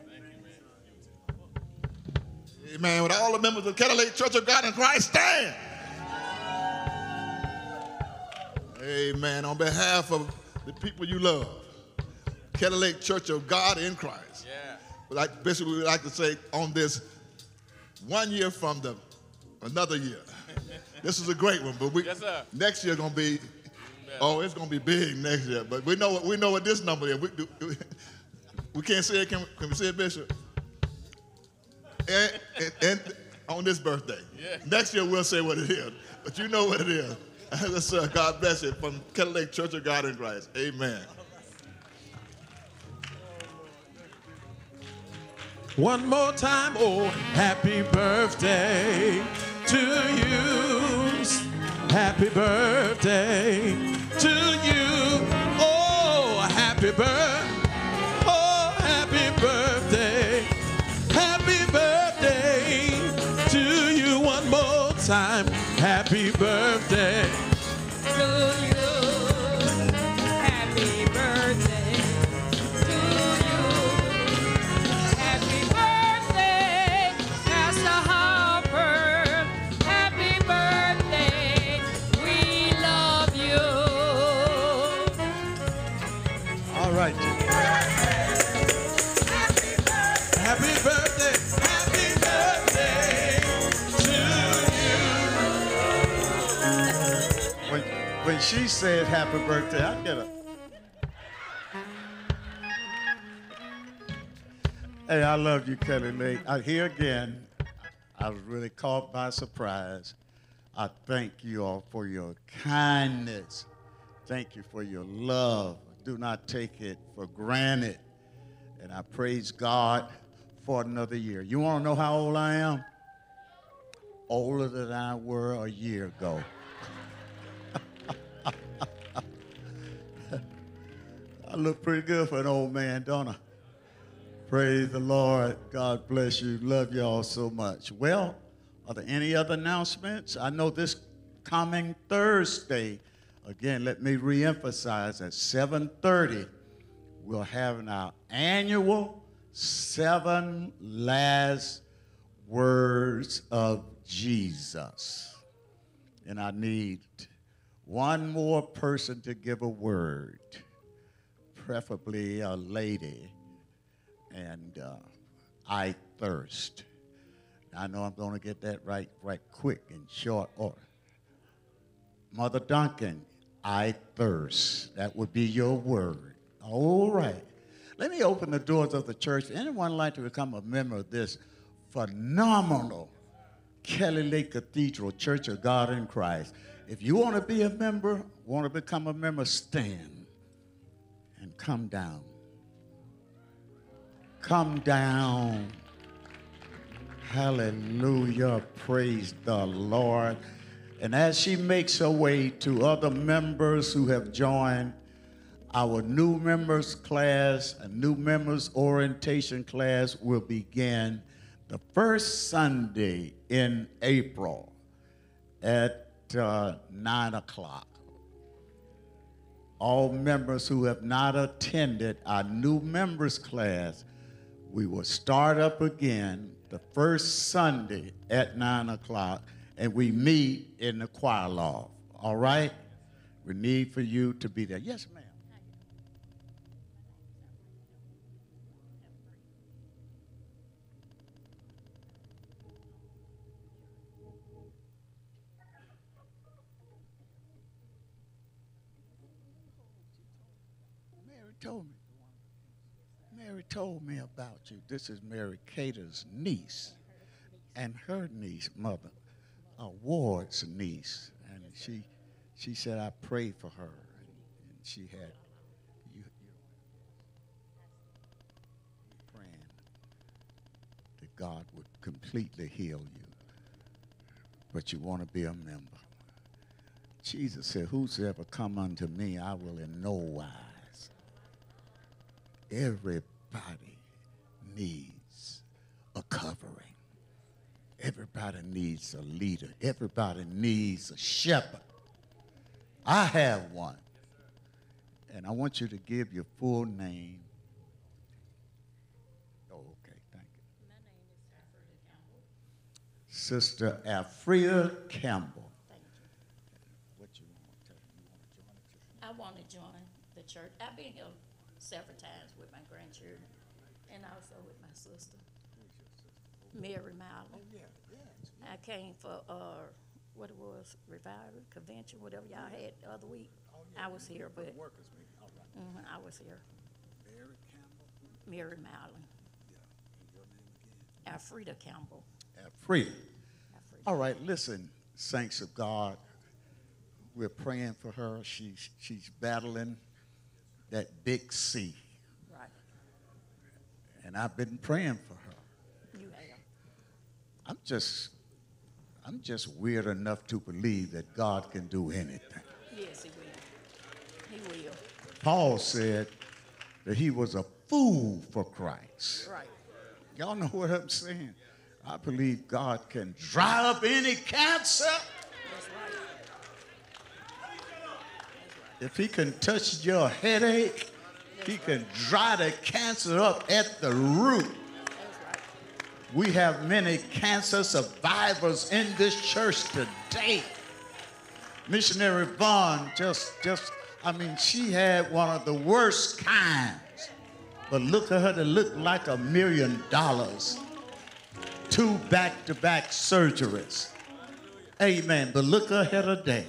Amen. With all the members of Kettle Lake Church of God in Christ, stand. Amen. On behalf of the people you love, Kettle Lake Church of God in Christ. Yeah. Like Bishop, we would like to say on this one year from the another year. This is a great one, but we Yes, sir. next year gonna be oh, it's gonna be big next year. But we know what we know what this number is. We, do, we can't say it. Can, can we say it, Bishop? And, and, and on this birthday. Yeah. Next year we'll say what it is. But you know what it is. Let's, uh, God bless you from Kettle Lake Church of God in Christ. Amen. One more time, oh, happy birthday to you. Happy birthday to you. Oh, happy birthday. Oh, happy birthday. Happy birthday to you. One more time, happy birthday To you. Happy birthday to you. Happy birthday, Pastor Harper. Happy birthday. We love you. All right. Happy birthday, happy birthday to you. When, when she said happy birthday, I get a. Hey, I love you, Kelly Lake. I, here again, I was really caught by surprise. I thank you all for your kindness. Thank you for your love. Do not take it for granted. And I praise God for another year. You want to know how old I am? Older than I were a year ago. I look pretty good for an old man, don't I? Praise the Lord. God bless you. Love y'all so much. Well, are there any other announcements? I know this coming Thursday, again, let me reemphasize, at seven thirty, we'll have our annual Seven Last Words of Jesus. And I need one more person to give a word, preferably a lady. And uh, I thirst. I know I'm going to get that right, right quick in short order. Mother Duncan, I thirst. That would be your word. All right. Let me open the doors of the church. Anyone like to become a member of this phenomenal Kelly Lake Cathedral Church of God in Christ? If you want to be a member, want to become a member, stand and come down. Come down. Hallelujah. Praise the Lord. And as she makes her way to other members who have joined our new members class, a new members orientation class will begin the first Sunday in April at uh, nine o'clock. All members who have not attended our new members class, we will start up again the first Sunday at nine o'clock, and we meet in the choir loft. All right? We need for you to be there. Yes, ma'am. Mary told me. Mary told me about you. This is Mary Cater's niece and her niece, mother, uh, Ward's niece. And she she said I prayed for her. And, and she had you, you praying that God would completely heal you. But you want to be a member. Jesus said, whosoever come unto me, I will in no wise. Everybody needs a covering. Everybody needs a leader. Everybody needs a shepherd. I have one. And I want you to give your full name. Oh, okay, thank you. My name is Sister Alfreda Campbell. Thank you. What you want to tell me? You want to join it? I want to join the church. I've been here several times with my grandchildren and also with my sister, Mary Mallon. Oh, yeah, yeah. I came for, uh, what it was, revival, convention, whatever y'all had the other week. Oh, yeah. I was here, but Workers meeting. All right. mhm, I was here. Mary Campbell. Mary Mallon. Yeah. And your name again? Alfreda Campbell. Alfreda. Alfreda. All right, listen, saints of God, we're praying for her. She's she's battling that big C. Right. And I've been praying for her. You have. I'm just I'm just weird enough to believe that God can do anything. Yes, he will. He will. Paul said that he was a fool for Christ. Right. Y'all know what I'm saying? I believe God can dry up any cancer. That's right. If he can touch your headache, he can dry the cancer up at the root. We have many cancer survivors in this church today. Missionary Vaughn just, just, I mean, she had one of the worst kinds. But look at her to look like a million dollars. Two back-to-back surgeries. Amen. But look at her today.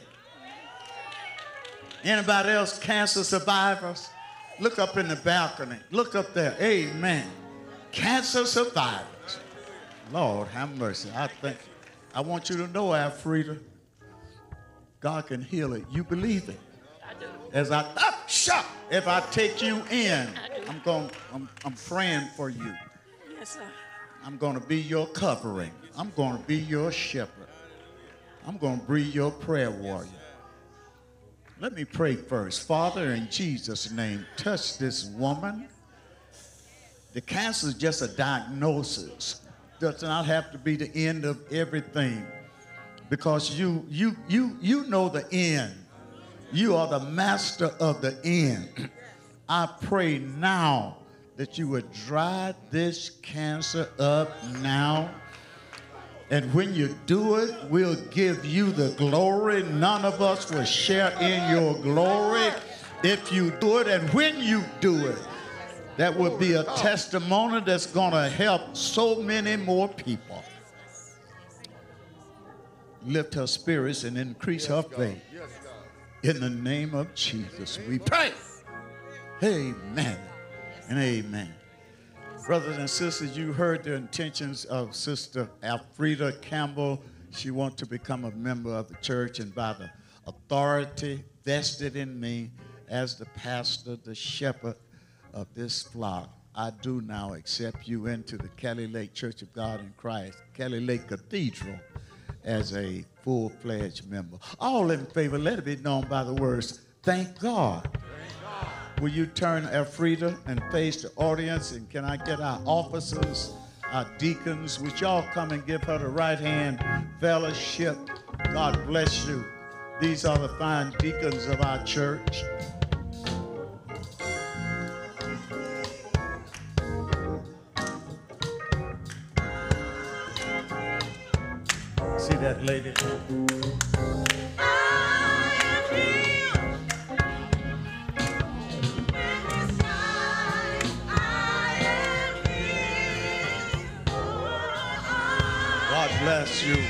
Anybody else cancer survivors? Look up in the balcony. Look up there. Amen. Cancer survivors. Lord, have mercy. I think I want you to know, Alfreda, God can heal it. You believe it. I do. As I ah, shut, if I take you in, I'm going. I'm, I'm praying for you. Yes, sir. I'm going to be your covering. I'm going to be your shepherd. I'm going to be your prayer warrior. Let me pray first. Father, in Jesus' name, touch this woman. The cancer is just a diagnosis. Does not have to be the end of everything, because you you you you know the end. You are the master of the end. I pray now that you would dry this cancer up now. And when you do it, we'll give you the glory. None of us will share in your glory if you do it. And when you do it, that will be a testimony that's going to help so many more people. lift her spirits and increase her faith. Yes, God. In the name of Jesus, we pray. Amen and amen. Brothers and sisters, you heard the intentions of Sister Alfreda Campbell. She wants to become a member of the church, and by the authority vested in me as the pastor, the shepherd of this flock, I do now accept you into the Kelly Lake Church of God in Christ, Kelly Lake Cathedral, as a full-fledged member. All in favor, let it be known by the words, thank God. Will you turn Elfrida and face the audience, and can I get our officers, our deacons, would y'all come and give her the right hand fellowship? God bless you. These are the fine deacons of our church. See that lady? God bless you.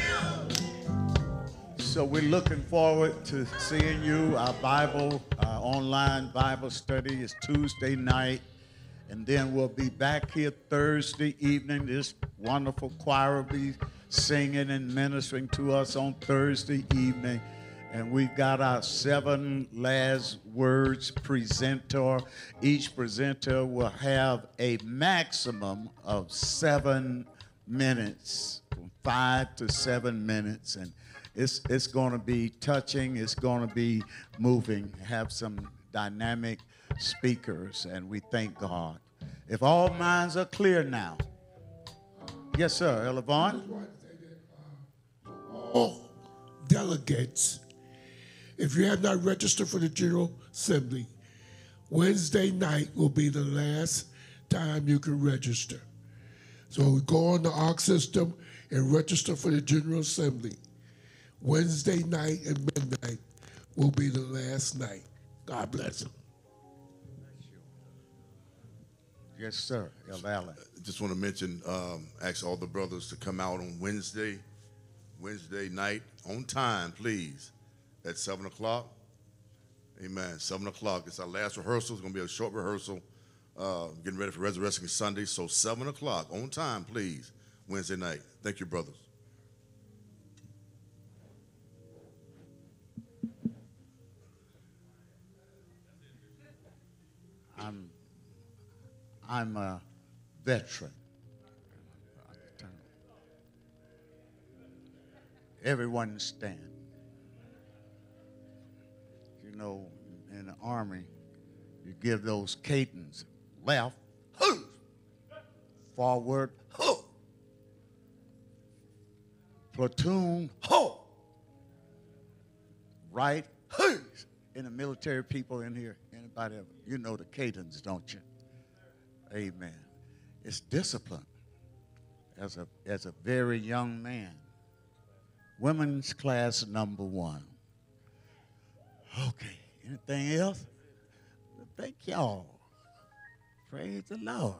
So we're looking forward to seeing you. Our Bible, our online Bible study is Tuesday night. And then we'll be back here Thursday evening. This wonderful choir will be singing and ministering to us on Thursday evening. And we've got our seven last words presenter. Each presenter will have a maximum of seven minutes, from five to seven minutes. And it's, it's going to be touching. It's going to be moving. Have some dynamic speakers, and we thank God. If all minds are clear now. Yes, sir. Ella Vaughn? All delegates, if you have not registered for the General Assembly, Wednesday night will be the last time you can register. So go on the A U C system and register for the General Assembly. Wednesday night at midnight will be the last night. God bless them. Yes, sir. El Allen. Just want to mention, um, ask all the brothers to come out on Wednesday, Wednesday night, on time, please, at seven o'clock. Amen. seven o'clock. It's our last rehearsal. It's going to be a short rehearsal, uh, getting ready for Resurrection Sunday. So seven o'clock, on time, please, Wednesday night. Thank you, brothers. I'm, I'm a veteran. Everyone stand. You know, in the Army, you give those cadence. Left, forward, platoon, right. In the military people in here, anybody ever, you know the cadence, don't you? Amen. It's discipline. As a, as a very young man. Women's class number one. Okay, anything else? Thank y'all. Praise the Lord.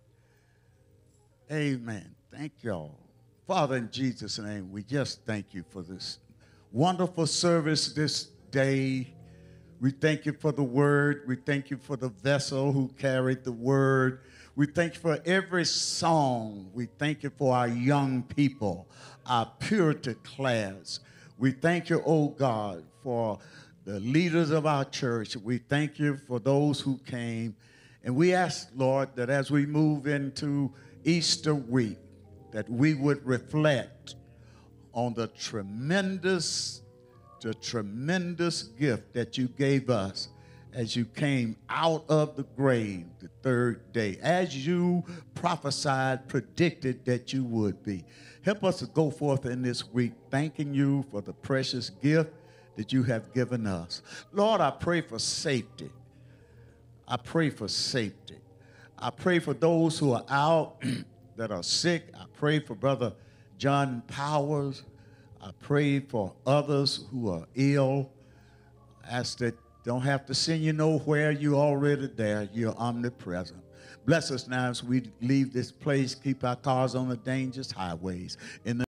Amen. Thank y'all. Father, in Jesus' name, we just thank you for this wonderful service this day. We thank you for the word. We thank you for the vessel who carried the word. We thank you for every song. We thank you for our young people, our purity class. We thank you, oh God, for the leaders of our church. We thank you for those who came. And we ask, Lord, that as we move into Easter week, that we would reflect on the tremendous, the tremendous gift that you gave us as you came out of the grave the third day, as you prophesied, predicted that you would be. Help us to go forth in this week thanking you for the precious gift that you have given us. Lord, I pray for safety. I pray for safety. I pray for those who are out that are sick. I pray for Brother John Powers. I pray for others who are ill. I ask that don't have to send you nowhere. You're already there. You're omnipresent. Bless us now as we leave this place. Keep our cars on the dangerous highways. In the